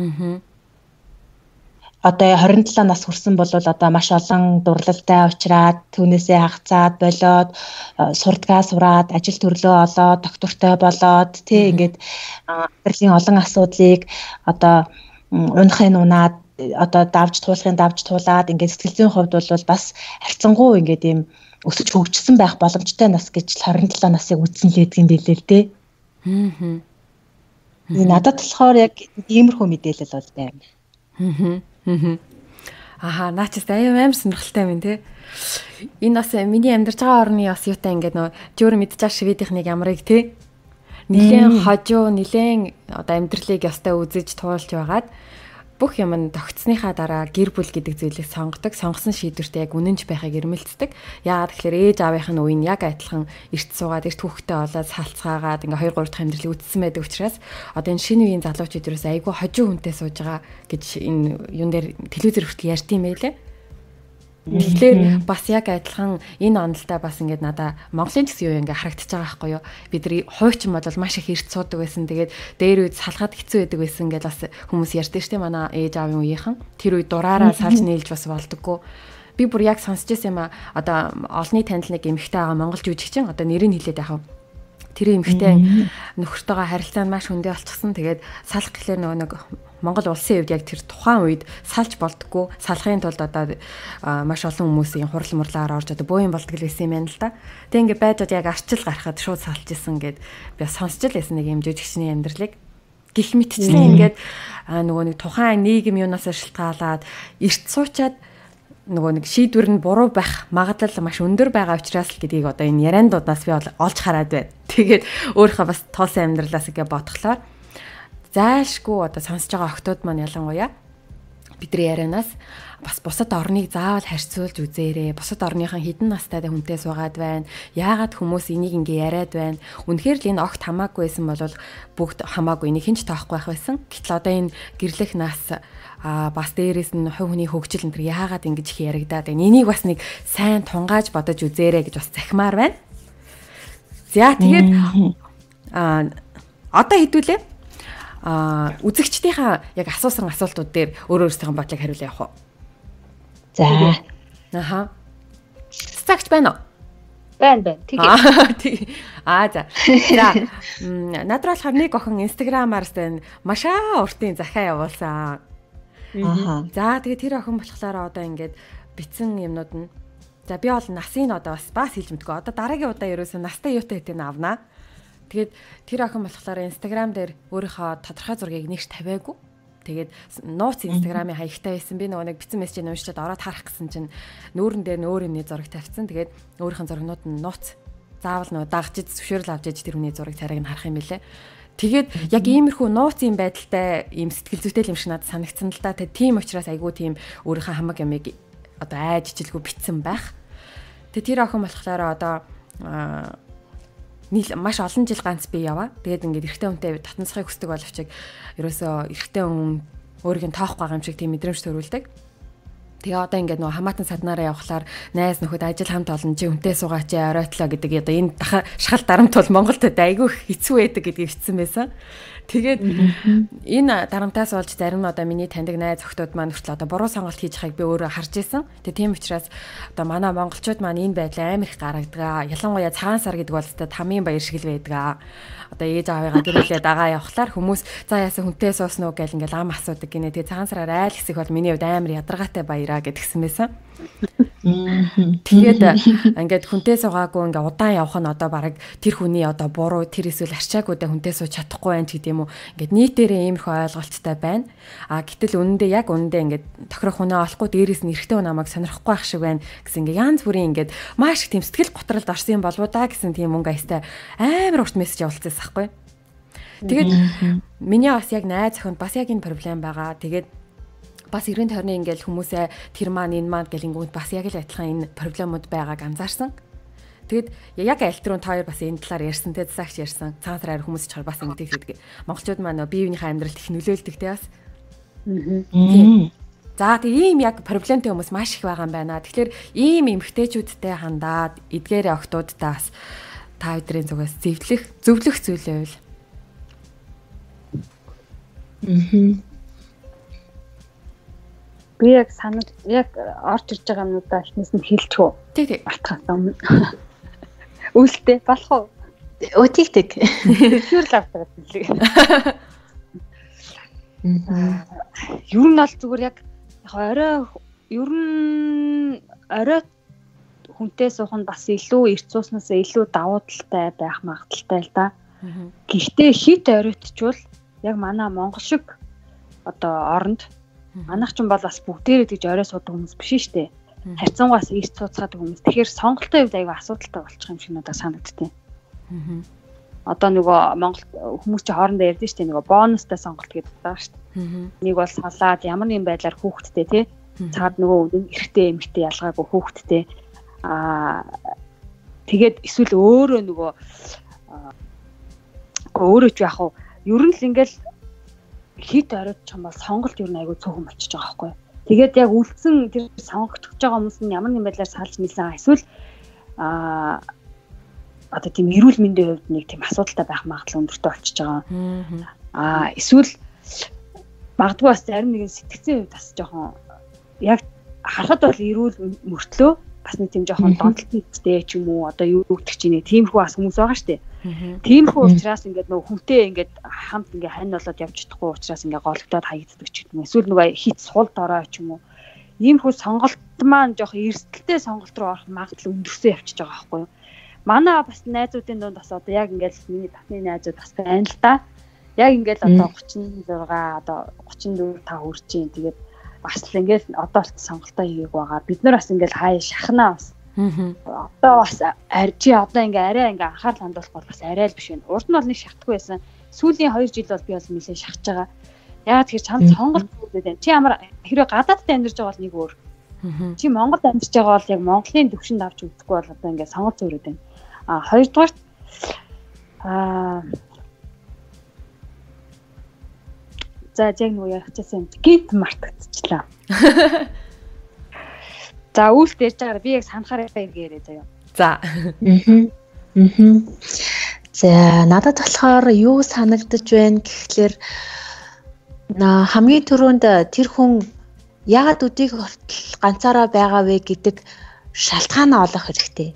Одоо 27 нас хүрсэн бол одоо маш олон дурлалтай уучраад түүнээсээ хагацаад болоод сурдгаа сураад ажил төрлөө олоод доктортой болоод тий ингээд амьдралын олон асуудлыг одоо унахын унаад одоо давж туулаад ингээд сэтгэл зүйн хувьд бол бас харьцангуй ингээд ийм өсөж хөгжсөн байх боломжтой нас гэж 27 насыг үзсэн л гэдэг юм билээ л дээ. Надад болохоор яг иймэрхүү мэдээлэл бол байна. Наачс амар сонирхолтой юм тий. Энэ бас миний амьдарч байгаа орны бас юутай ингээд нөө жөөр мэдчих шведийнхнийг ямарыг тий. Нилээн хожуу, нилээн одоо амьдралыг ястай үзэж туулж байгаад бүх юм нь тогтсныхаа дараа гэр бүл гэдэг зүйлийг сонгодог. Сонгосон шийдвэртээ яг үнэнч байхыг эрмэлздэг. Яагаад тэгэхээр ээж аавынх нь үеийн яг адилхан эрт суугаад эрт хүүхдтэй болоод салцгаагаад ингээ 2 3 дахь амьдралыг үтсэн байдаг учраас одоо энэ шинэ үеийн залуучууд ерөөс айгүй хожуу хүнтэй сууж байгаа гэж энэ юун дээр телевизээр хүртэл ярьд юм байлээ. Тэгэхээр бас яг адилхан энэ онолтой бас ингээд надаа Монголын гэсэн юу ингээ харагдаж байгаа байхгүй юу. Бидний хуучин бол маш их эрт суудаг байсан. Тэгээд дээр үед салгаад хэцүү байдаг байсан гэж бас хүмүүс ярьдээ штэ манай ээж аавын үеийнхэн. Тэр үед дураараа салж нийлж бас болдоггүй. Би бүр яг сонсч байсан юм а. Одоо олонний танил нэг эмэгтэй байгаа монгол жүжигчин одоо нэрийг хэлээд яхав. Тэр эмэгтэй нөхөртөөгөө харилцаа нь маш хүндээ болчихсон. Тэгээд салах гэхлээр нөгөө нэг Монгол улсын хувьд яг тэр тухайн үед салж болдгоо. Салахын тулд одоо маш олон хүмүүсийн хурал мурлаар орж одоо бууин болдог байсан юм байна л да. Тэг ингээ байжод яг арчил гарахад шууд салж исэн гэд би сонсч л байсан нэг юм жүжигчний амьдралыг. Гэх мэтчлэн ингээд нөгөө нэг тухайн нийгэм юунаас шалтгаалаад эрт суучаад нөгөө нэг шийдвэр нь буруу байх магадлал маш өндөр байгаа учраас л гэдгийг одоо энэ яриандуудаас би олж хараад байна. Тэгээд өөрийнхөө бас тоосон амьдралаас ингээ бодглоо. Зайлшгүй одоо сонсож байгаа охтууд маань ялангуяа бидний ярианаас бас бусад орныг заавал харьцуулж үзээрэй. Бусад орныхан хідэн настай хүнтэй суугаад байна. Яагаад хүмүүс энийг ингээ яриад байна? Үнэхээр л энэ огт хамаагүй байсан бол бүгд хамаагүй энийг хинч тоохгүй байх байсан. Гэтэл одоо энэ гэрлэх нас бас дээрээс нь хувь хүний хөгжил энэ яагаад ингэж их яригадаад байна? Энийг бас нэг сайн тунгааж бодож үзээрэй гэж бас захимаар байна. За тэгээд одоо хэдүүлээ үзэгчдийнхаа яг асуусан асуултууд дээр өөрөөсөө бодлыг хариулъя явах уу? За. Цагч байна уу? Байна. Тэгээ. За. Надад болохоор нэг охин Instagram-аар маш уртын захиа явуулсан. За тэгээ тэр охин болохоор одоо ингээд битсэн юмнууд нь. За би бол насын одоо бас хэлж мэдгүй. Одоо дараагийн удаа ерөөсөө настай юутай хэдийн авнаа. Тэгээд тэр охин болохоор Instagram дээр өөрийнхөө тодорхой зургийг нэгш тавиагүй. Тэгээд нууц Instagram-ийн хаягтай байсан. Би нөгөө нэг битсэн мессежийг уншичаад ороод харах гэсэн чинь нүүрэн дээр нөөр юмний зураг тавьсан. Тэгээд өөрийнх нь зургнууд нь нууц заавал нөгөө дагж зөвшөөрөл авч иж тэр хүний зураг царайг нь харах юм билэ. Тэгээд яг иймэрхүү нууцын байдалтай ийм сэтгэл зүйтэй юм шиг надад санагдсан л да. Тийм учраас айгүй тийм өөрийнхөө хамаг ямыг одоо айж ижилгүй битсэн байх. Тэгээд тэр охин болохоор одоо маш олон жил ганц би яваа. Тэгээд ингээд эрэгтэй хүнтэй татнасхыг хүсдэг боловч ерөөсөө эрэгтэй хүн өөрийг нь тоохгүй байгаа юм шиг тийм мэдрэмж төрүүлдэг. Тэгээ одоо ингээд нөгөө хамаатан саднаараа явхлаар найз нөхөд ажил хамт олон чи хүнтэй суугаач оройтлоо гэдэг одоо энэ шахал дарамт бол Монголд айгүй хэцүү байдаг гэдгийг хэлсэн байсан. Тэгээд энэ дарамтаас болж зарим нь одоо миний таньдаг найз охтууд маань хүртэл одоо буруу сонголт хийж байгааг би өөрөө харж ирсэн. Тэгээд тийм учраас одоо манай монголчууд маань энэ байдлаа амар их гаргадаг. Ялангуяа цагаан сар гэдэг бол та тамийн баяр шиг л байдаг. Одоо ээж аавыгаа дөрүүлээ дагаа явхлаар хүмүүс за яасан хүнтэй суусан уу гэл ингээл ам асуудаг гинэ. Тэгээд цагаан сараар айл хэсэг бол миний хувьд амар ядаргаатай баяраа гэдгсэн байсан. Тэгээд ингээд хүнтэй суугаагүй ингээ удаан явах нь одоо бараг тэр хүний одоо буруу тэр эсвэл арчаагуудаа хүнтэй сууж чадахгүй байх гэдэг юм уу. Ингээд нийтээрээ иймэрхүү ойлголттой байна. Гэтэл үнэндээ яг ингээд тохирох хүнээ олохгүй дээрээс нь эрэгтэй хүн намайг сонирхгүй байх шиг байна гэсэн ингээ янз бүрийн ингээд маш их тийм сэтгэл готролд орсон юм болов уу да гэсэн тийм мөнгө аястай амар урт мессеж явуулсан байхгүй. Тэгээд миний бас яг найз охинд бас яг энэ проблем байгаа. Тэгээд бас 90 тойрны ингээл хүмүүсээ тэр маань энэ маань гэл ингүүд бас яг л адилхан энэ проблемууд байгааг анзаарсан. Тэгэд яг альтрон тоор бас энэ талаар ярьсан те засагч ярьсан. Цагаан сараар хүмүүс чаар бас ингэдэг гэдэг. Монголчууд маань бие биенийхээ амьдралд их нөлөөлдөг те бас. За тэгээ ийм яг проблемтэй хүмүүс маш их байгаа юм байна. Тэгэхээр ийм эмгтээчүүдтэй хандаад эдгээрээ охтуудтай бас та өдрийн зүгээс зөвлөх зүйлээ байл. Би яг орж ирж байгаа юмудаа эхнээс нь хэлчих үү? Тэг. Алтхаас өмнө. Үлдээ болох уу? Өтиг. Шүр лавтаад хэлээ. Юу нь бол зүгээр яг орой хүнтэй суух нь бас илүү эрт цууснаас илүү давуу талтай байх магадaltaй л да. Гэхдээ хит оройтчвал яг манай Монгол шиг одоо оронд манайх ч бол бас бүгдээрээ тэгж орой суудаг хүмүүс биш шүү дээ. Харьцангуйас эрт цуцгаадаг хүмүүс. Тэгэхээр сонголтын хувьд аяга асуудалтай болчих юм шиг надад санагдтыг. Одоо нөгөө Монгол хүмүүс чи хоорондоо ярьдэн шүү дээ нөгөө бонустай сонголт гэдэг байгаа шүү дээ. Нэг бол салаад ямар нэгэн байдлаар хүүхэдтэй тий. Цаад нөгөө эрэгтэй эмэгтэй ялгаагүй хүүхэдтэй тэгээд эсвэл өөрөө ч яг ер нь л ингээл хит оройтчих юм бол сонголт ер нь айгүй цөөхөн болчихж байгаа байхгүй. Тэгээд яг үлдсэн тэр сонгогдож байгаа хүмүүс нь ямар нэгэн байдлаар салж нийлсэн эсвэл одоо тийм эрүүл мэндийн хувьд нэг тийм асуудалтай байх магадлал өндөртэй болчихж байгаа. Эсвэл магадгүй бас зарим нэгэн сэтгцийн хувьд бас жоохон яг харахад бол эрүүл мөртлөө бас нэг тийм жоохон донтолттой ч юм уу одоо юу гэдэг чинь тиймэрхүү бас хүмүүс байгаа шүү дээ. Тиймэрхүү учраас ингээд нөгөө хүнтэй ингээд хамт ингээд хань болоод явж чадахгүй учраас ингээд гологдоод хаягддаг ч юм. Эсвэл нөгөө хит сул дорой ч юм уу. Иймэрхүү сонголт маань жоохон эрсдэлтэй сонголт руу орох магадлал өндөрсөн явчихж байгаа байхгүй юу. Манай бас найзуудын дунд бас одоо яг ингээд миний татны найзууд бас байна л да. Яг ингээд одоо 36 одоо 34 5 хүрч юм. Тэгээд бас л ингээд одоо л сонголтоо хийгээг байгаа. Бид нар бас ингээд хаяа шахнаа бас. Одоо бас одоо ингээ арай ингээ анхаарал хандуулах бол бас арай л биш байна. Урд нь бол нэг шахдаггүй байсан. Сүүлийн 2 жил бол би бол нэлээд шахаж байгаа. Яагаад тэгэхээр чам сонголт өгөөд байна. Чи ямар хэрэг гадаадд амьдарч байгаа бол нэг өөр. Чи Монголд амьдарч байгаа бол яг Монголын төвшөнд авч үзэхгүй бол одоо ингээ сонголт зөөрөд байна. Хоёрдугаарт за яг нөгөө ярихчихсан гинт мартагдчихлаа. За үйлс дэрж байгаа би яг санахаараа иргээрээ заяа. За. За надад болохоор юу санагдаж байна гэхлээр хамгийн түрүүнд тэр хүн яагаад өдийг хүртэл ганцаараа байгаа вэ гэдэг шалтгаанаа олох хэрэгтэй.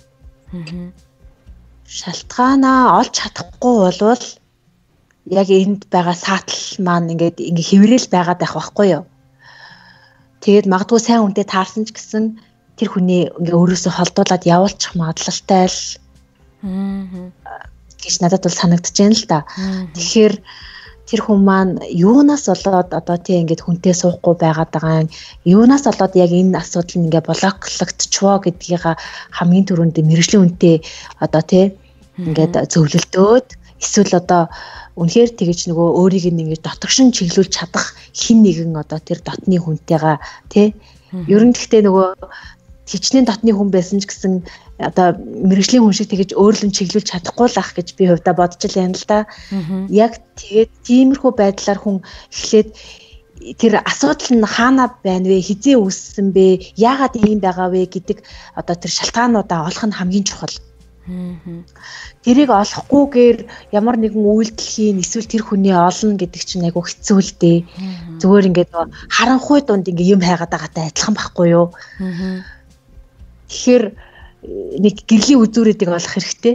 Шалтгаанаа олж чадахгүй болвол яг энд байгаа саатал маань ингээд хэврээл байгаад байх байхгүй юу. Тэгээд магадгүй сайн хүнтэй таарсан ч гэсэн тэр хүний ингээ өөрөөсөө холдуулаад явуулчих магадлалтай л гэж надад бол санагдаж байна л да. Тэгэхээр тэр хүн маань юунаас болоод одоо тийм ингээд хүнтэй суухгүй байгаад байгаа юм. Юунаас болоод яг энэ асуудал нь ингээ блоклогдчихвоо гэдгийг хамгийн түрүүнд мэргэжлийн үнэтэй одоо тийм ингээд зөвлөлдөөд эсвэл одоо үнэхээр тэгэж нөгөө өөрийг ингээд дотгошин чиглүүлж чадах хин нэгэн одоо тэр дотны хүнтэйгээ тий. Ер нь гэхдээ нөгөө хичнээн дотны хүн байсан ч гэсэн одоо мэргэжлийн хүн шиг тэгэж өөрлөн чиглүүлж чадахгүй л ах гэж би хувьдаа бодож л байна л да. Яг тэгээд тиймэрхүү байдлаар хүн эхлээд тэр асуудал нь хаана байна вэ? Хизээ үүссэн бэ? Яагаад ийм байгаа вэ гэдэг одоо тэр шалтгаануудаа олох нь хамгийн чухал. Тэрийг олохгүйгээр ямар нэгэн үйлдэл хийн эсвэл тэр хүний олно гэдэг чинь айгу хэцүү л дээ. Зүгээр ингээд харанхуй дунд ингээд юм хайгаад байгаатай адилхан байхгүй юу? Тэгэхээр нэг гэрлийн үзүүрүүдийг олох хэрэгтэй.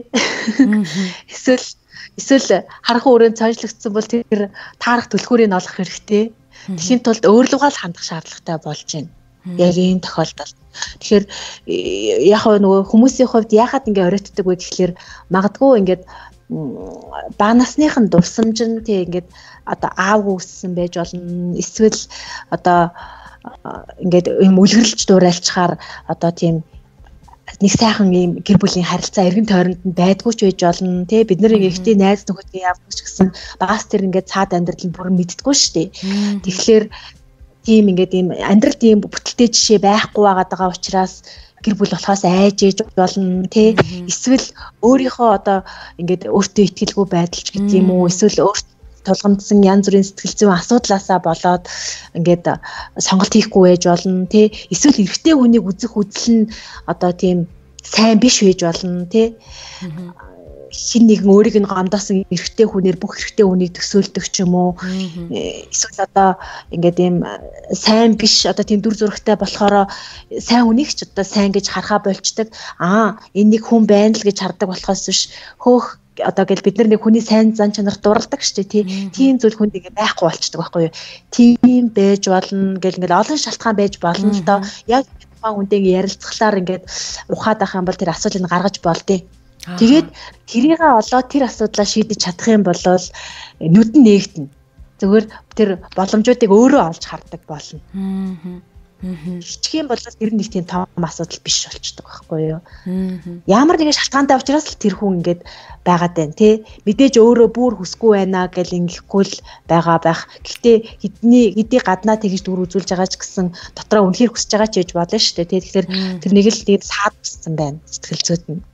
Эсвэл харанхуй өрөөнд цойжлогдсон бол тэр таарах түлхүүрийг олох хэрэгтэй. Тэхийн тулд өөрлөгөө л хандах шаардлагатай болж байна. Яг ийм тохиолдолд. Тэгэхээр яг нөгөө хүмүүсийн хувьд яагаад ингэ оройтдаг вэ гэхэлэр магадгүй ингээд бага насныхан дурсамж нь тий ингээд одоо аав үүссэн байж болно. Эсвэл одоо ингээд юм үлгэрлж дуурайлчаар одоо тийм нэг сайхан юм гэр бүлийн харилцаа эргэн тойронд нь байдгүй ч байж болно тий бид нарыг ихтэй найз нөхөдгөө явдаг ч гэсэн багаас тэр ингээд цаад амьдрал нь бүрэн мэддэггүй шүү дээ. Тэгэхээр тийм ингээд ийм амьдралд ийм бүтэлтэй жишээ байхгүй байгаа учраас гэр бүл болохоос айж ээж болно тий эсвэл өөрийнхөө одоо ингээд өөртөө итгэлгүй байдалч гэдэг юм уу эсвэл өөртөө тулгамдсан янз бүрийн сэтгэл зүйн асуудлаасаа болоод ингээд сонголт хийхгүй байж болно тий эсвэл эрэгтэй хүнийг үзэх үзэл нь одоо тийм сайн биш байж болно тий хин нэгэн өөрийг нь гомдоосон эрэгтэй хүнээр бүх эрэгтэй хүнийг төсөөлдөг ч юм уу эсвэл одоо ингээд ийм сайн биш одоо тийм дүр зурагтай болохоор сайн хүнийг ч одоо сайн гэж харахаа болчдаг энэ нэг хүн байна л гэж хардаг болохоос биш хөөх одоо гэл бид нар нэг хүний сайн зан чанарт дурладаг шүү дээ тийм зүйл хүнд ингэ байхгүй болчдөг байхгүй юу тийм байж болно гэл ингээл олон шалтгаан байж болно л доо яг тухайн хүнтэй ярилцахлаар ингээд ухаад байх юм бол тэр асуудлыг гаргаж болдё. Тэгээд тэрийгээ олоод тэр асуудлаа шийдэж чадах юм бол нүд нь нээгдэнэ. Зүгээр тэр боломжуудыг өөрөө олж хардаг болно. Хичгэн бол тэр нэг тийм том асуудал биш болчдөг байхгүй юу. Ямар нэгэн шалтгаантай учраас л тэр хүн ингээд байгаад байна тий. Мэдээж өөрөө бүр хүсгүй байна гэл ингэхгүй л байгаа байх. Гэхдээ хэдий гаднаа тэгж дүр үзүүлж байгаа ч гэсэн дотроо үнэхээр хүсэж байгаа ч гэж болно шүү дээ тий. Тэгэхээр тэр нэг л тийм саад болсон байна сэтгэл зүйд нь.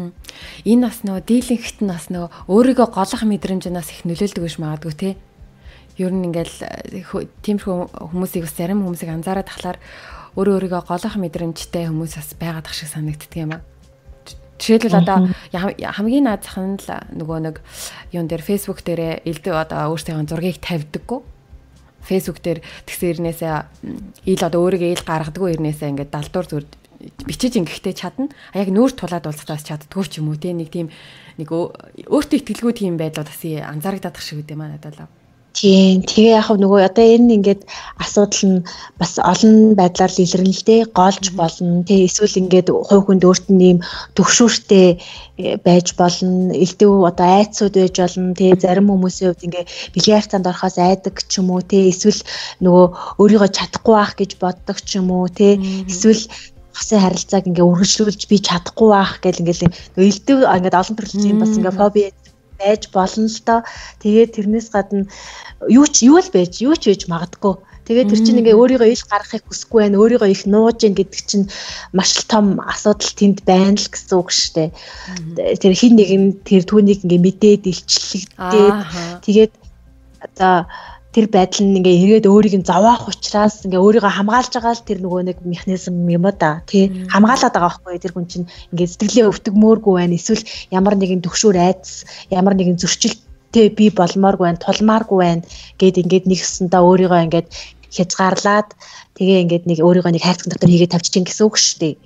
Энэ бас нөгөө дийлэнхт нь бас нөгөө өөрийгөө голох мэдрэмжнээс их нөлөөлдөг биш магадгүй тий. Ер нь ингээл тиймэрхүү хүмүүсийг бас зарим хүмүүсийг анзаараад тахлаар өөрийгөө голох мэдрэмжтэй хүмүүс бас байгаад ах шиг санагддаг юм аа. Жишээлбэл одоо хамгийн наад зах нь л нөгөө нэг юун дээр Facebook дээр одоо өөрсдийн зургийг тавьдаггүй. Facebook дээр тэгсэн ирнээсээ ил одоо өөрийгөө ил гаргадаггүй ирнээсээ ингээд далдуур зүр бичиж ингэхтэй чадна. Яг нүүр тулаад уулзтаас чаддгүй ч юм уу те нэг тийм нэг өөртөө итгэлгүй тийм байдлууд бас анзаарагдаад ах шиг үгүй маа надад. Тийм. Тэгээ яг нөгөө одоо энэ ингээд асуудал нь бас олон байдлаар илэрнэлтэй голж болно. Тэ эсвэл ингээд хувь хүнд өөрт нь ийм төгшүүртэй байж болно. Элдв одоо айцсууд байж болно. Тэ зарим хүмүүсийн хувьд ингээд бильярдтанд орохоос айдаг ч юм уу. Тэ эсвэл нөгөө өөрийгөө чадахгүй байх гэж боддог ч юм уу. Тэ эсвэл хосын харилцааг ингээд үргэлжлүүлж би чадахгүй байх гэл ингээд нөгөө элдв ингээд олон төрлийн бас ингээд фоби байж болно л доо. Тэгээд тэрнээс гадна юу ч байж магадгүй. Тэгээд тэр чинь ингээ өөрийгөө ил гаргахыг хүсэхгүй байна. Өөрийгөө их нууж ин гэдэг чинь маш том асуудал тэнд байна л гэсэн үг шүү дээ. Тэр хин нэг нь тэр түүнийг ингээ мэдээд илчлэгдээд тэгээд одоо тэр байдал нь ингээ ирээд өөрийг нь зовоох учраас ингээ өөрийгөө хамгаалж байгаа л тэр нөгөө нэг механизм юм да тий хамгаалаад байгаа байхгүй тэр хүн чинь ингээ сэтгэлээ өвтгмөөргүй байна эсвэл ямар нэгэн төгшүүр айдас ямар нэгэн зөрчилтэй би болмооргүй байна тулмааргүй байна гэд ингээд нэгсэндээ өөрийгөө ингээд хязгаарлаад тэгээ ингээд нэг өөрийгөө нэг хайрцаг дотор хийгээд тавьчих гэсэн үг шүү дээ.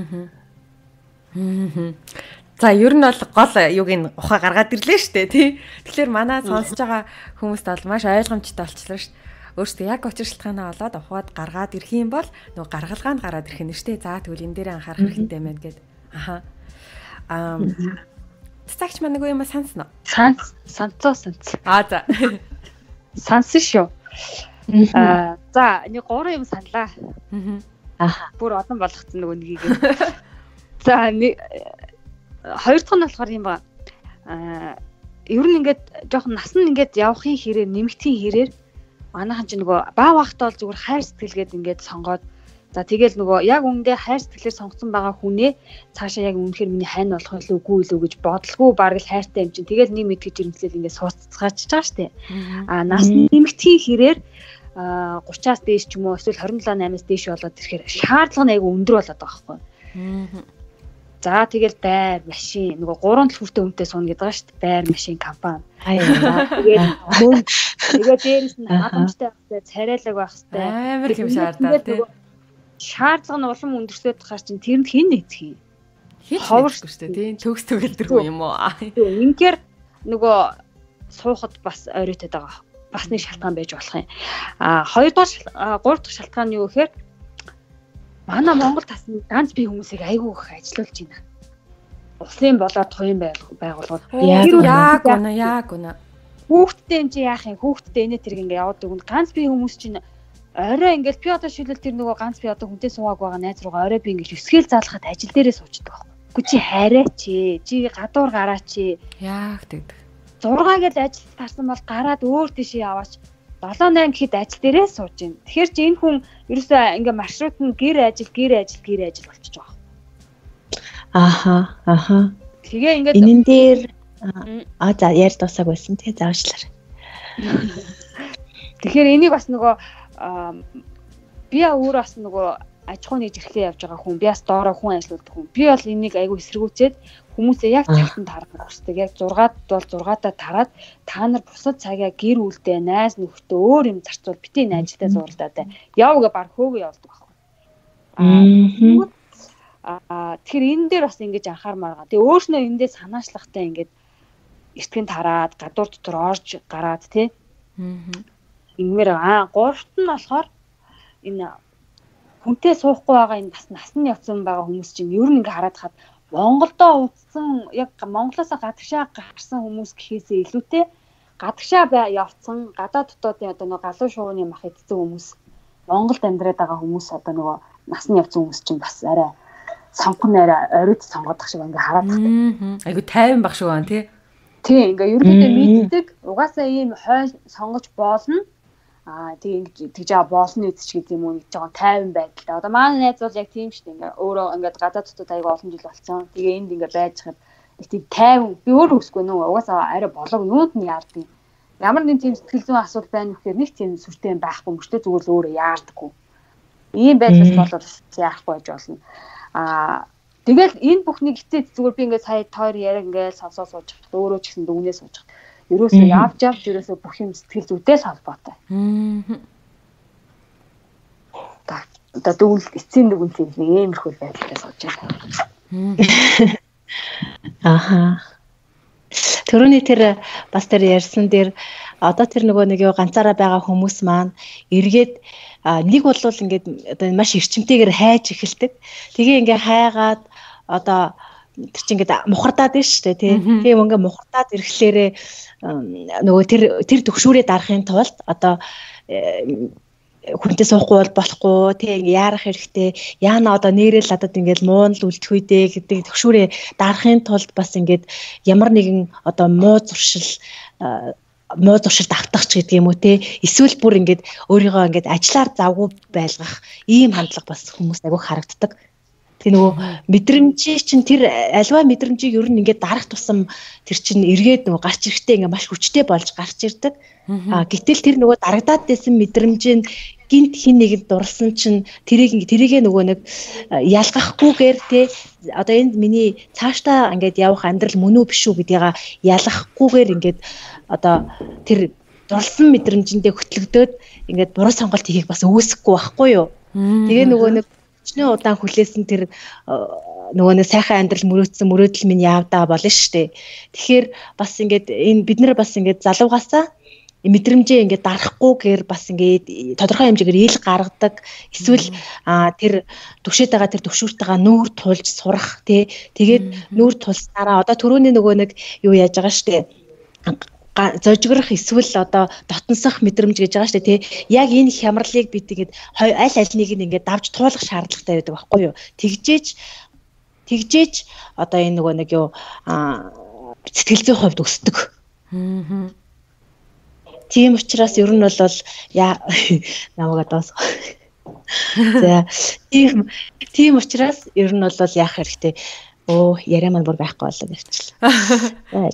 За ер нь бол гол юуг нь ухаа гаргаад ирлээ шүү дээ тий. Тэгэхээр манай сонсож байгаа хүмүүст бол маш ойлгомжтой болчихлоо шүү дээ. Өөртөө яг учир шалтгаанаа олоод ухаад гаргаад ирэх юм бол нөгөө гаргалгаа нь гараад ирэх нь шүү дээ. За тэгвэл энэ дээр анхаарах хэрэгтэй байна гэд. Цаагч маань нөгөө юм санснаа. Санцоо. За. Сансан шүү. За нэг 3 юм саналаа. Бүр олон болгоцсон нөгөө нёгийг. За хоёр дахь нь болохоор юм ба ер нь ингээд жоохон нас нь ингээд явахын хэрээр нэмэгдхийн хэрээр манайхан ч нөгөө баа бахтаа бол зүгээр хайр сэтгэлгээд ингээд сонгоод за тэгэл нөгөө яг үндэ хайр сэтгэлээр сонгосон байгаа хүнээ цаашаа яг үнэхээр миний хань болох илүү үгүй илүү гэж бодлого бараг л хайртай юм чинь тэгэл нэг мэдгэж ирэмтлэл ингээд сууцгаачж байгаа штэ нас нэмэгдхийн хэрээр 30-аас дээш ч юм уу эсвэл 27-8-аас дээш болоод ирэхээр шаардлага нь айгүй өндөр болоод байгаа байхгүй. За тэгэл байр, машин нөгөө 3 төлхөртэй үнэтэй сууна гэдэг байгаа шүү дээ. Байр, машин, компани. Тэгээд дээрээс нь хадамжтай байх хэрэгтэй, царайлаг байх хэрэгтэй. Амар юм шаардаад тий. Шаардлага нь улам өндөрсөд хаар чинь тэрэнд хэн нэцгий. Ховорч шүү дээ тий. Төгс төгөлдөргүй юм уу? Ингээр нөгөө суухад бас ойроотой байгаа. Бас нэг шалтгаан байж болох юм. 2 дахь 3 дахь шалтгаан нь юу гэхээр манай Монгол тасны ганц бие хүмүүсийг айгүй их ажилуулж байна. Улсын болоод туян байгууллагууд. Яг үнэ. Хүүхдтэй энэ чи яах юм? Хүүхдтэй инээ тэрэг ингээ яваад өгнө. Ганц бие хүмүүс чинь орой ингээл би одоо шилэл тэр нөгөө ганц би одоо хүнтэй суугааг байгаа найз руугаа орой би ингээ өсгөл заалахад ажил дээрээ суучдаг байхгүй. Гү чи хараач чи гадуур гараач. Яг тэгдэг. 6 гэж ажил тарсан бол гараад өөр тийшээ яваач. 7-8 гэхэд ажил дээрээ сууж байна. Тэгэхээр чи энэ хүн ерөөсөө ингээ маршрут нь гэр ажил болчихж байгаа. Аха. Тэгээ ингээд энэн дээр за яар дуусаг байсан. Тэгээ заавчлаарай. Тэгэхээр энийг бас нөгөө би өөр бас нөгөө аж ахуй нэгж ирэхлээр явж байгаа хүн, би бас доороо хүн ажилладаг хүн. Би бол энийг айгүй эсэргүүцээд хүмүүсээ яг цагтанд харах хэрэгтэй. Яг 6-д бол 6-даа тараад та нар бусад цагаа гэр бүлдээ, найз нөхдөд өөр юм зарцуул битээ энэ ажилдаа зурлаад яв гэ баг хөөгөө явуулдаг байхгүй. Тэгэхээр энэ дээр бас ингэж анхаармаар. Тэгээ өөрснөө эндээ санаачлагтай ингэж эртгэн тараад гадуур дотор орж гараад тий. Ингэмээр 3-т нь болохоор энэ хүнтэй суухгүй байгаа энэ бас насны явцсан байгаа хүмүүс чинь ер нь ингэ хараад хаад Монголдоо утсан яг Монголоос гадагшаа гарсан хүмүүс гэхээсээ илүүтэй гадагшаа явцсан гадаад дотоодын одоо нэг галуу шуугны мах идсэн хүмүүс Монголд амьдраад байгаа хүмүүс одоо нөгөө насны явцсан хүмүүс чинь бас арай сонгон арай оройд сонгодох шиг ингээ хараад байна. Айгу тайван баг шүү гэн тий. Тий ингээ ерөнхийдөө мэддэг угаасаа ийм хой сонгож болно. Тэгээ тэгж болно гэж гэдэг юм уу гэж байгаа тайван байдалтай. Одоо манай найз бол яг тийм шүү дээ. Ингээ өөрөө ингээд гадаад дотоод аяга олон жил болсон. Тэгээ энд ингээ байж хад нэг тийм тайван би өөрөө өсгүй нөө угаасаа арай болог юунд нь яардгийг. Ямар нэг тийм сэтгэл зүйн асуудал байна гэхээр нэг тийм сүртэй байхгүй мөртөө зүгээр л өөрөө яардаггүй. Ийм байдлаас болоод яахгүй байж болно. Тэгэл энэ бүхнийг эцээд зүгээр би ингээ сая тойр яриаг ингээ сонсоо сууж өөрөө ч гэсэн дүгнээ сууж ерөөсөө явж ерөөсөө бүх юм сэтгэл зүйтэй холбоотой. Одоо дүүл эцсийн дүгнэлт нэг иймэрхүү байдлаар сууж байна. Аха. Төрөний тэр бас тэр ярьсан дээр одоо тэр нөгөө нэг ганцаараа байгаа хүмүүс маань эргээд нэг бол ингээд одоо маш эрчимтэйгээр хайж эхэлдэг. Тэгээ ингээ хайгаад одоо тэр чинь ингээд мухардаад байна шүү дээ тий. Тэгээ ингээ мухардаад ирэхлээрээ нөгөө тэр төгшүүрээ дарахын тулд одоо хүнтэй суухгүй бол болохгүй тий ингээ яарах хэрэгтэй. Яана одоо нэрэл надад ингээд муунал үлдэх үедээ гэдэг төгшүүрээ дарахын тулд бас ингээд ямар нэгэн одоо муу зуршил давтах ч гэдэг юм уу те эсвэл бүр ингээд өөрийгөө ингээд ажиллаар завгүй байлгах ийм хандлага бас хүмүүст айгүй харагддаг. Тэгээ нөгөө мэдрэмжийн чинь тэр альва мэдрэмжийг ер нь ингээд дарах тусам тэр чинь эргээд нөгөө гарч ирэхдээ ингээд маш хүчтэй болж гарч ирдэг. Гэтэл тэр нөгөө дарагдаад байсан мэдрэмжийн гинт хин нэгэд дурлсан чинь тэрийгээ нөгөө нэг ялгахгүйгээр те одоо энд миний цаашдаа ингээд явах амьдрал мөн үү биш үү гэдгийг ялгахгүйгээр ингээд одоо тэр дурлсан мэдрэмжиндээ хөтлөгдөөд ингээд буруу сонголт хийхийг бас үүсэхгүй байхгүй юу. Тэгээ нөгөө нэг өчнөө удаан хүлээсэн тэр нөгөө нэг сайхан амьдрал мөрөөдөл минь яавдаа болно шүү дээ. Тэгэхээр бас ингээд энэ бид нар бас ингээд залуугаасаа мэдрэмжээ ингээд дарахгүйгээр бас ингээд тодорхой хэмжээгээр ил гаргадаг эсвэл тэр төвшөөд байгаа тэр төвшүүртэйгээ нүүр тулж сурах тий тэгээд нүүр тулснараа одоо түрүүний нөгөө нэг юу яаж байгаа штэ зожигрох эсвэл одоо дотносох мэдрэмж гэж байгаа штэ тий яг энэ хямралыг бид тэгээд аль альнийг ингээд давж туулах шаардлагатай байдаг байхгүй юу тэгжээж одоо энэ нөгөө нэг юу сэтгэл зүйн хувьд өсдөг. Тийм учраас ер нь бол намайг доос. За тийм учраас ер нь бол яах хэрэгтэй. Яриа маань бүр байхгүй болоо гэвчлээ.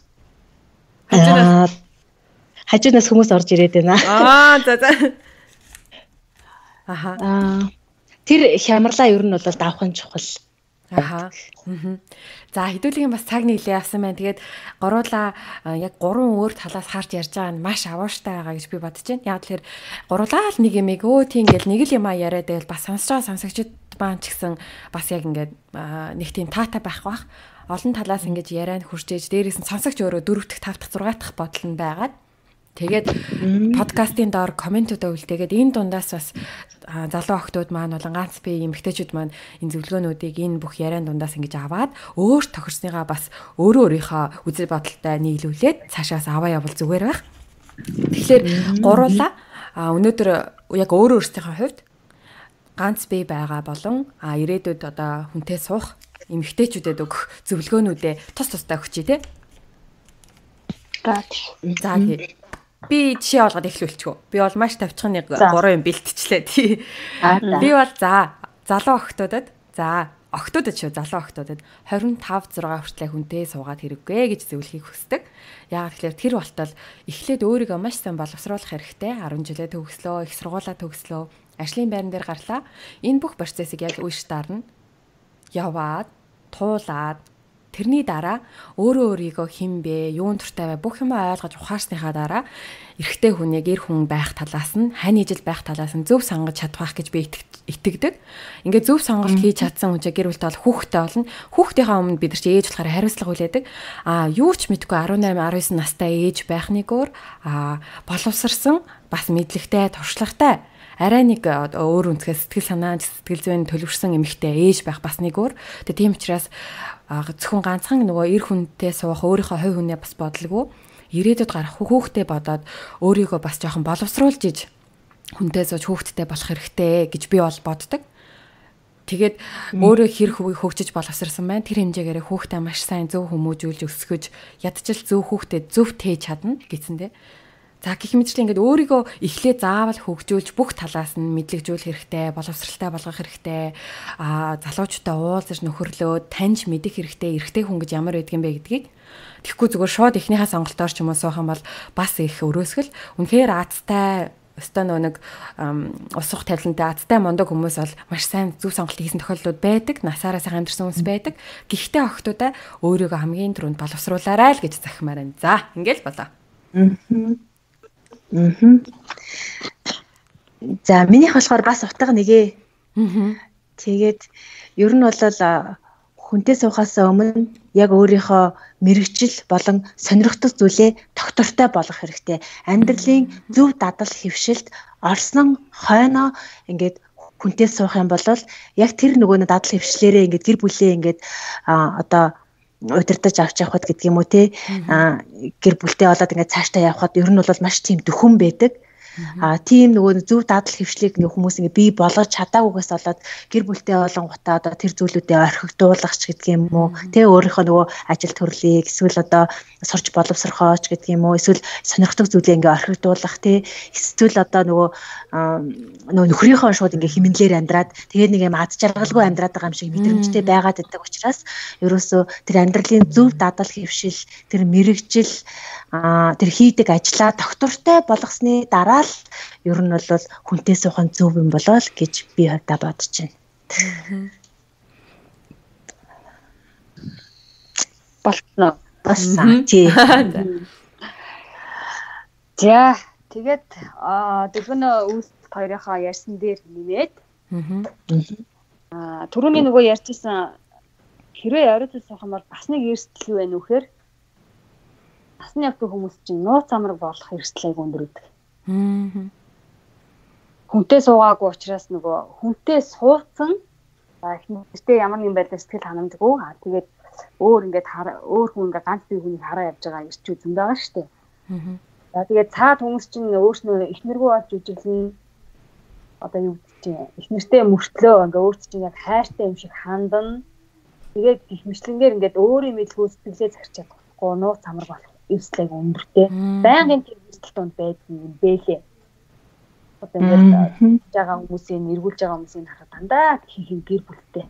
Хажуунаас хүмүүс орж ирээд байна. За. Тэр хямралаа ер нь бол давхын чухал. Аха. За хэдүүлгийн бас цаг нийлээ авсан байна. Тэгээд гуруула яг 3 өөр талаас харж ярьж байгаа нь маш авууштай байгаа гэж би бодож байна. Яг тэгэхээр гуруулаа л нэг юм тийм ингээл нэг л юм яриад байвал бас сонсож байгаа сонсогчд маань ч гэсэн бас яг ингээд нэг тийм таатай байх бах. Олон талаас ингэж ярианд хурж ээж дээрээс нь сонсогч өөрөө 4 дахь 5 дахь 6 дахь бодол нь байгаад тэгээд подкастын доор комментуудаа үлдээгээд энэ дундаас бас залуу охтууд маань болон ганц би эмэгтэйчүүд маань энэ зөвлөгөөнүүдийг энэ бүх яриан дундаас ингэж аваад өөр тохирсныгаа бас өөрийнхөө үзэл бодолтой нийлүүлээд цаашаас аваа явбал зүгээр байх. Тэгэхээр гуруула өнөөдөр яг өөрсдийнхөө хувьд ганц би байгаа болон ирээдүйд одоо хүнтэй суух эмэгтэйчүүдэд өгөх зөвлөгөөнүүдээ тус тустай өгчий те. За би жишээ олгоод эхлүүлчихв. Би бол маш тавчхан нэг 3 юм бэлтчихлээ тий. Би бол залуу охтуудад охтуудад залуу охтуудад 25 6 хүртэл хүнтэй суугаад хэрэггүй гэж зөвлөхийг хүсдэг. Яг тэгэхээр тэр болтол эхлээд өөрийгөө маш сайн боловсруулах хэрэгтэй. 10 жилээ төгслөө, их сургуулаа төгслөө, ажлын байран дээр гарлаа. Энэ бүх процессыг яг үеж дарна. Яваад, туулаад тэрний дараа өөрийгөө хэн бэ, юун дуртай вэ бүх юм ойлгож ухаарсныхаа дараа эрэгтэй хүнийг эр хүн байх талаас нь, хань ижил байх талаас нь зөв сонгож чадах гэж би итгэдэг. Ингээд зөв сонголт хийж чадсан хүн чинь гэр бүлтэй бол хүүхдтэй болно. Хүүхдийнхаа өмнө бид нар чи ээж болохоор хариуцлага хүлээдэг. Юу ч мэдгүй 18, 19 настай ээж байх нэг өөр боловсрсан, бас мэдлэгтэй, туршлагатай арай нэг өөр үнцгээс сэтгэл санаа, сэтгэл зүйн төлөвшсөн эмэгтэй ээж байх бас нэг өөр. Тэгээ тийм учраас зөвхөн ганцхан нөгөө эр хүнтэй суух өөрийнхөө хувь хүнээ бас бодлого ирээдүйд гарах хүүхдээ бодоод өөрийгөө бас жоохон боловсруулж иж хүнтэй сууж хүүхдтэй болох хэрэгтэй гэж би бол боддог. Тэгээд өөрөө хэр хөгжиж боловсрсан байна. Тэр хэмжээгээр хүүхдээ маш сайн зөв хүмүүжүүлж өсгөж ядчил зөв хүүхдэд зөв тээж чадна гэсэн дээ. За гэх мэтчлэн ингээд өөрийгөө эхлээ заавал хөгжүүлж бүх талаас нь мэдлэгжүүлэх хэрэгтэй, боловсралтай болгох хэрэгтэй. Залуучуудаа уулзаж нөхөрлөө таньж мэдэх хэрэгтэй. Эрэгтэй хүн гэж ямар байдг юм бэ гэдгийг. Тэгэхгүй зүгээр шууд эхнийхээ сонголтоор ч юм уу суух юм бол бас их өрөөсгөл. Үнэхээр азтай өстой нэг усах тавилантай азтай мондог хүмүүс бол маш сайн зөв сонголт хийсэн тохиолдлууд байдаг. Насаараа сайхан амьдсан хүмүүс байдаг. Гэхдээ охтуудаа өөрийгөө хамгийн түрүүнд боловсруулаарай л гэж захимаар байна. За, ингээл болоо. За минийх болохоор бас утга нэгэ. Тэгээд ер нь бол хүнтэй суухаас өмнө яг өөрийнхөө мэрэгжил болон сонирхдаг зүйлээ доктортой болгох хэрэгтэй. Амьдралын зөв дадал хэвшилд орсон хойноо ингээд хүнтэй суух юм бол яг тэр нөгөө дадал хэвшлэрээ ингээд гэр бүлээ ингээд одоо удирдах авч явахд гэдэг юм уу те гэр бүлтэй болоод ингээд цаашдаа явхад ер нь бол маш тийм дөхөн байдаг. Тийм нөгөө зөв дадал хэвшлийг ингээ хүмүүс ингээ бий болгож чадаагүйгээс болоод гэр бүлтэй болон гутаа одоо тэр зүйлүүдээ орхигдуулах ч гэдэг юм уу тэ өөрийнхөө нөгөө ажил төрлийг эсвэл одоо сурч боловсрохооч гэдэг юм уу эсвэл сонирхдаг зүйлээ ингээ орхигдуулах тэ эсвэл одоо нөгөө нөхрийнхөө шууд ингээ химнэлээр амьдраад тэгээд нэг юм ад жаргалгүй амьдраад байгаа юм шиг мэдрэмжтэй байгаад байдаг учраас ерөөсөө тэр амьдралын зөв дадал хэвшил тэр мэрэгжил тэр хийдэг ажлаа доктортой болгосны дараа ер нь бол хүнтэй суухан зөв юм болоо л гэж би хувьдаа бодож байна. Болтно. Бассан тий. За тэгээд дөрвөн үст хоёрынхаа ярьсан дээр нэмээд түрүүний нөгөө ярьжсэн хэрвээ оройтой суух юм бол бас нэг эрсдэл юу вэ нөхөр? Насны явдаг хүмүүс чинь нууц амраг болох эрсдэл өндөр үүдэг. Хүнтэй суугаагүй учраас нөгөө хүнтэй суудсан ихнэртэй ямар нэгэн байдлаар сэтгэл ханамдаггүй. Тэгээд өөр ингээд өөр хүн ингээд ганц бие хүнийг хараа явж байгаа ирч үзэн байгаа шүү дээ. За тэгээд цаад хүмүүс чинь өөрснөө ихнэргүй болж үжилнэ. Одоо юу гэдэг чинь ихнэртэй мөртлөө ингээд өөрт чинь яг хайртай юм шиг хандна. Тэгээд гих мэтлэнгээр ингээд өөрийн мэдлгөө сэтгэлээ зарч чадахгүй нууц амраг болох эрсдлийг өндөртэй. Байнгын тийм эрсдэл донд байдаг юм бэлээ. Одоо ингээд жагаа хүмүүсийн эргүүлж байгаа хүмүүсийн харахад дандаа хийх гэр бүлтэй.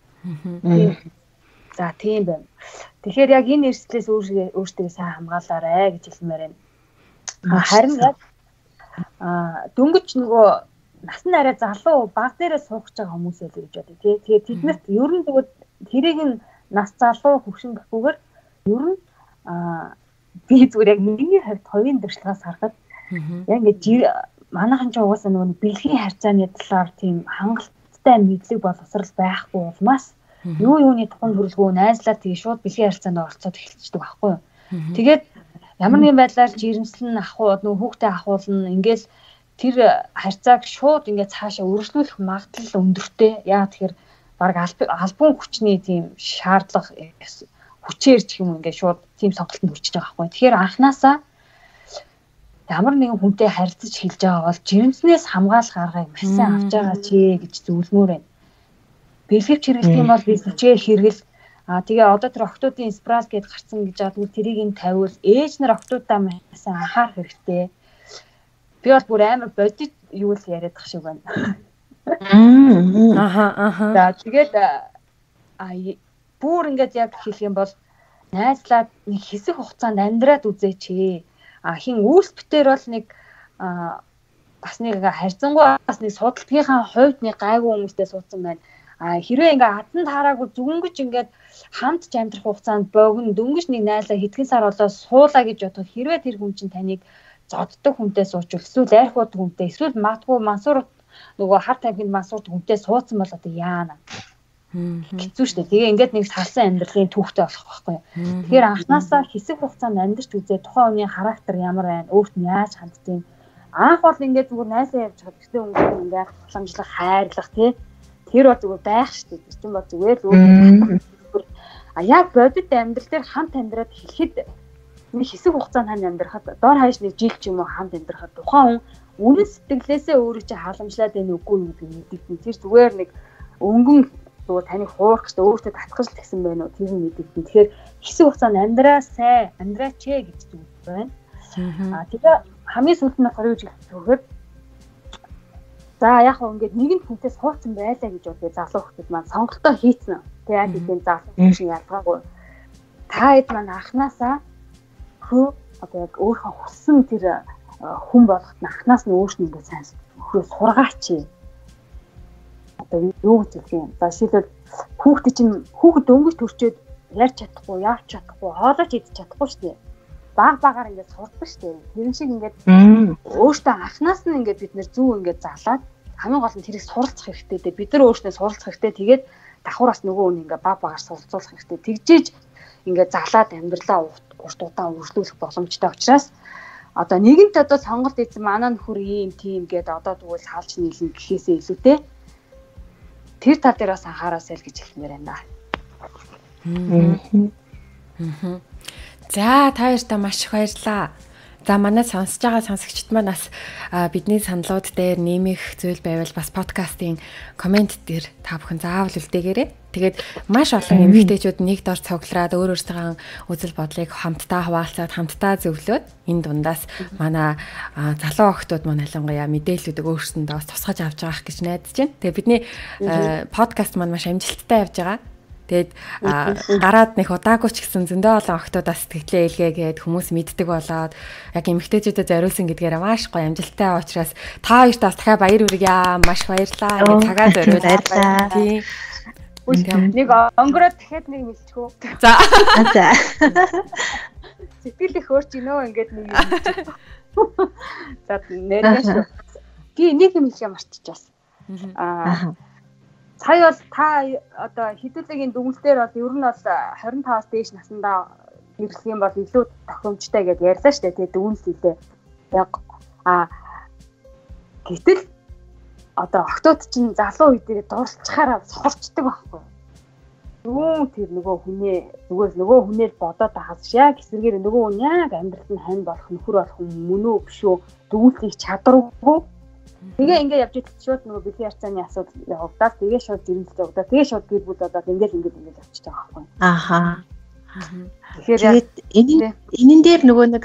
За тийм байна. Тэгэхээр яг энэ эрсдлээс өөртөө сайн хамгаалаарай гэж хэлмээр байна. Харин яг дөнгөж нөгөө нас нь арай залуу баг дээрээ суух гэж байгаа хүмүүс л гэж бодъё тий. Тэгээд тэднэрт ер нь тэрийг нь нас залуу хөвшин гэхгүйгээр ер нь би зүгээр яг миний хувьд хоёрын дуршлагаас харахад яг ингээд манайхан ч угаасаа нөгөө бэлгийн харьцааны талаар тийм хангалттай мэдлэг боловсрал байхгүй улмаас юуны тухайн хөрөлгөө найзлаад тэгээ шууд бэлгийн харьцаанд оролцоод эхэлчихдэг байхгүй юу. Тэгээд ямар нэгэн байдлаар жирэмслэн ахуул нөгөө хүүхдээ ахуулна ингээл тэр харьцааг шууд ингээд цаашаа өргөжлүүлэх магадлал өндөртэй. Яа тэгэхээр баг албан хүчний тийм шаардлага хүчээр ч юм ингээд шууд тийм сонголтод хүрчихэж байгаа байхгүй. Тэгэхээр анханасаа ямар нэгэн хүнтэй харилцаж хэлж байгаа бол жирэмснээс хамгаалах аргыг маш сайн авч байгаа чи гэж зөвлөмөр байна. Бэлгэвч хэрэглэх юм бол бэлгэвчээ хэрэгэл. Тэгээ одоо тэр октоодын спрал гэдээ гарсан гэж бодвол тэрийг нь тавиул. Ээж нар октоодаа маш сайн анхаарах хэрэгтэй. Би бол бүр амар бодит юу л яриад тах шиг байна. За тэгээд бүр ингээд яг хэлэх юм бол найзлаад нэг хэсэг хугацаанд амьдраад үзээч. Хин үйлс битээр бол нэг бас нэг харьцангуй бас нэг судалгийнхаа хувьд нэг гайгүй хүмүүстэй суудсан байна. Хэрвээ ингээ адсан таараагүй зүнгэж ингээд хамт ч амьдрах хугацаанд богино дөнгөж нэг найзаа хэдхэн сар болоо суулаа гэж бодоход хэрвээ тэр хүн чинь таныг зодддаг хүнтэй суучвал эсвэл айрхууд хүнтэй эсвэл магадгүй мансуур нөгөө хар тамхинд мансуур хүнтэй суудсан бол одоо яана. Хэцүү шүү дээ. Тэгээ ингээд нэг салсан амьдралын түүхтэй болох байхгүй юу. Тэгэхээр анханасаа хэсэг хугацаанд амьдарч үзээ тухайн хүний характер ямар байна, өөрт нь яаж ханддаг. Анх бол ингээд зүгээр найсаа явж байгаа гэхдээ өнгө ингээд боломжлох хайрлах тий. Тэр бол зүгээр байх шүү дээ. Тэр чинь бол зүгээр л өөр. Яг бодит амьдрал дээр хамт амьдраад хэлэхэд нэг хэсэг хугацаанд хань амьдрахад дор хаяж нэг жил ч юм уу хамт амьдрахад тухайн хүн үнэн сэтгэлээсээ өөрөө чи халамжлаад байна үгүй юу гэдэг мэддэг. Тэр зүгээр нэг өнгөн зүгээр таныг хуурах гэж өөртөө татгаж л тэгсэн байна уу тэр нь мэддэг. Тэгэхээр хэсэг хугацаанд амьдраач гэж зүйл байна. Тэгээ хамгийн сүүлд нь болохоор юу гэж хэлэхэд за яг хөө ингээд нэгэн хүнтэй суудсан байлаа гэж бодъё залуу хүмүүс маань сонголтоо хийцэн. Тэгээ яг тийм залуу хүмүүс ялгаагүй. Та хэд маань анханасаа одоо яг өөрийнхөө хүссэн тэр хүн болоход анханаас нь өөрснөө ингээд сайн сургаач. Одоо юу гэж хэлэх юм. За шийдэл хүүхэд дөнгөж төрчөөд ярьж чадахгүй, яач чадахгүй, хоолойч идэж чадахгүй шүү дээ. Багаар ингээд сурдаг шүү дээ. Тэрэн шиг ингээд өөртөө анханаас нь ингээд бид нэр зүг ингээд залаад хамгийн гол нь тэрийг суралцах хэрэгтэй дээ. Бид нар өөрснөө суралцах хэрэгтэй. Тэгээд давхараас нөгөө хүн ингээд багаар суралцуулах хэрэгтэй. Тэгжээж ингээд залаад амьдралаа урт удаан үргэлжлүүлэх боломжтой учраас одоо нэгэнт одоо сонголт эзэн манай нөхөр ийм тийм гэдэг одоо тэгвэл салж нийлнэ гэхээсээ илүүтэй тэр тал дээр бас анхаараасай л гэж хэлмээр байна. За та хоёртаа маш их баярлалаа. За манай сонсож байгаа сонсогчид маань бас бидний саналууд дээр нэмэх зүйл байвал бас подкастын комент дээр та бүхэн заавал үлдээгээрэй. Тэгээд маш олон эмэгтэйчүүд нэг дор цуглараад өөрсдөө үзэл бодлыг хамтдаа хуваалцаад хамтдаа зөвлөөд энэ дундаас манай залуу охтууд маань ялангуяа мэдээллүүдийг өөрсөндөө бас тусгаж авч байгаах гэж найдаж байна. Тэгээд бидний подкаст маань маш амжилттай явж байгаа. Тэгээд гараад нэг удаагүй ч гэсэн зөндөө олон охтуудаас сэтгэлээ илгээгээд хүмүүс мэддэг болоод яг эмэгтэйчүүдэд зориулсан гэдгээр маш гоё амжилттай учраас та хоёртаас дахиад баяр хүргье. Маш баярлалаа. Ингээд цагаа зориулаад тийм. Нэг онгороод дахиад нэг мэлчгөө. За. Сэтгэл их өөрч гинөө ингээд нэг юм. За нэрээс. Би нэг юм хэлээ марччихсан. Сая бол та одоо хэдүүлгийн дүгнэлтээр бол ер нь бол 25-аас дээш наснда хэрэглэх юм бол илүү тохиомжтой гэдээ ярьлаа шүү дээ. Тэгээ дүгнэлт хэлээ. Яг гэтэл одоо охтууд чинь залуу үе дээр дурлцахаараа сорчдөг байхгүй. Тэр нөгөө хүнээ бодоод тахаас яг эсрэгээр нөгөө хүн яг амьдралд нь хань болох нөхөр болох мөн үү биш үү дүгнэлтийг чадваргүй. Тэгээ ингээд явж идэх шууд нөгөө бэлгийн харьцааны асуудал явагдаад тэгээ шууд жирэмсэж явагдаад тэгээ шууд гэр бүл болоод ингээд явчихж байгаа байхгүй. Тэгэхээр энэн дээр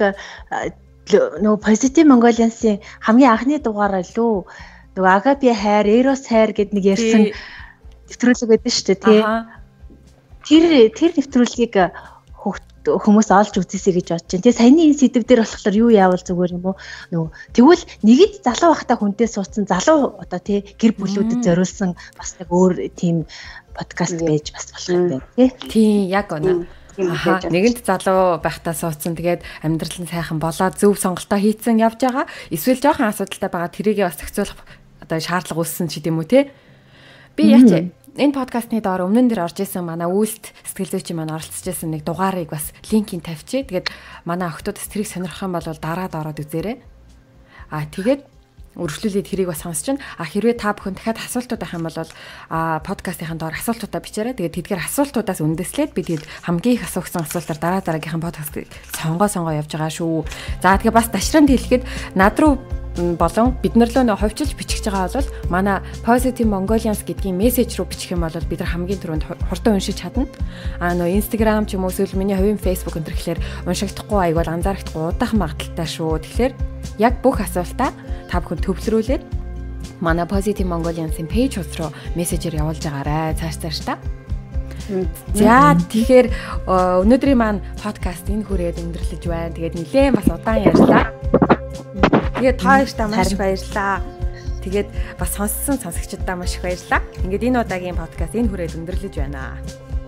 нөгөө Positive Mongolians-ийн хамгийн анхны дугаараа лөө нөгөө Agape хайр, Eros хайр гэд нэг ярьсан нэвтрүүлэг байдаг шүү дээ тий. Тэр нэвтрүүлгийг хүмүүс олж үзээсэй гэж бодож байна. Тэгээ саяны энэ сэдв дээр болохоор юу яавал зүгээр юм уу? Нөгөө тэгвэл нэгэд залуу байхдаа хүнтэй суудсан залуу одоо тий гэр бүлүүдэд зориулсан бас нэг өөр тийм подкаст байж бас болох юм байна тий. Тийм яг оноо. Аха нэгэнт залуу байхдаа суудсан. Тэгээд амьдрал нь сайхан болоод зөв сонголтоо хийцэн явж байгаа. Эсвэл жоохон асуудалтай байгаа тэрийгээ бас зохицуулах одоо шаардлага үүссэн ч гэдэм үү те. Би яач энэ подкастны доор өмнөн дээр орж исэн манай үйлс сэтгэл зүйчийн маань оролцож исэн нэг дугаарыг бас линкийг тавьчих. Тэгээд манай охтуудаас тэрийг сонирхох юм бол дараад ороод үзээрэй. Тэгээд өргөжлүүлээд тэрийг бас сонсч чинь хэрвээ та бүхэн дахиад асуултууд байх юм бол подкастын доор асуултуудаа бичээрэй. Тэгээд тэдгээр асуултуудаас үндэслээд би тэгээд хамгийн их асуусан асуултаар дараагийнхаа подкастыг сонгоо явж байгаа шүү. За тэгээд бас дашранд хэлэхэд над руу болон бид нар лөө ховчилж бичих байгаа бол манай Positive Mongolians гэдгийн мессеж рүү бичих юм бол бид нар хамгийн түрүүнд хурдан уншиж чадна. Instagram ч юм уу эсвэл миний хувийн Facebook энэ гэхэлэр уншигдахгүй айгуул анзаарахдахгүй удаах магадaltaй шүү. Тэгэхээр яг бүх асуултаа та бүхэн төвлөрүүлээд манай Positive Mongolians-ийн пэйж руу мессежээр явуулж байгаарай. Цааш та. За тэгэхээр өнөөдрийн маань подкаст энэ хүрээд өндөрлөж байна. Тэгээд нэлээд бас удаан ярьлаа. Тэгээд та хоёртаа маш баярлалаа. Тэгээд бас сонссон сонсогчдаа маш их баярлалаа. Ингээд энэ удаагийн подкаст энэ хүрээд өндөрлөж байна.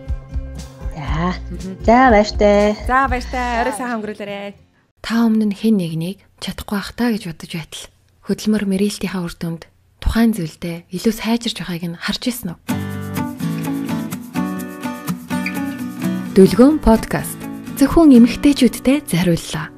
За баяртай. За баяртай. Орой сайхан өнгөрүүлээрэй. Та өмнө нь хэн нэгнийг чадахгүй байх таа гэж бодож байтал хөдөлмөр мэрээлтийнхаа үр дүнд тухайн зүйлдээ илүү сайжирч байгааг нь харж ирсэн үү? Дүлгөөн подкаст зөвхөн эмэгтэйчүүдтэй зориуллаа.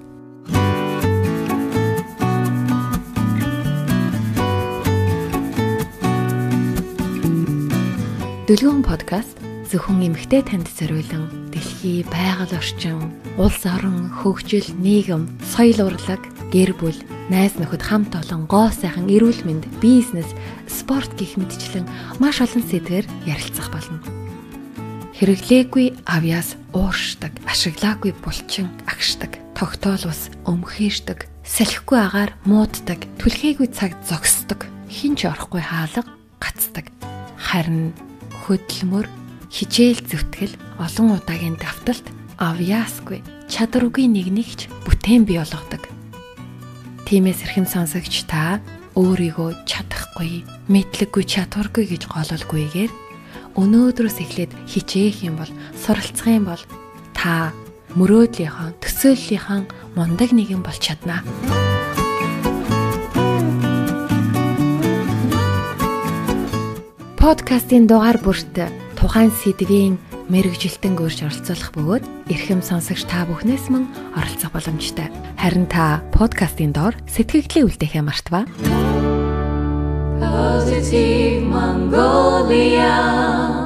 Дүлгөөн подкаст зөвхөн эмэгтэй танд зориулан дэлхий, байгаль орчин, улс орон, хөгжил, нийгэм, соёл урлаг, гэр бүл, найз нөхөд хамт олон гоо сайхан эрүүл мэнд, бизнес, спорт гэх мэтчлэн маш олон сэдвээр ярилцах болно. Хэрэглээгүй авьяас ууршдаг, ашиглаагүй булчин агшдаг, тогтоол ус өмхийшдэг, салхигүй агаар мууддаг, түлхээгүй цаг зогсдог, хинч орохгүй хаалга гацдаг. Харин хөдөлмөр, хичээл зүтгэл, олон удаагийн давталт, авьяасгүй, чадваргүй нэгнийгч бүтээн бий болгодог. Тиймээс эрхэм сонсогч та өөрийгөө чадахгүй, мэдлэггүй, чадваргүй гэж гололгүйгээр өнөөдрөөс эхлээд хичээх юм бол, суралцах юм бол та мөрөөдлийнхаа, төсөөллийнхаа мундаг нэгэн болж чаднаа. Подкастын дугаар бүрт тухайн сэдвийн мэрэгжилтэн гөрж оролцуулах бөгөөд эрхэм сонсогч та бүхнээс мөн оролцох боломжтой. Харин та подкастын доор сэтгэгдлээ үлдээхээ мартава. Positive Mongolia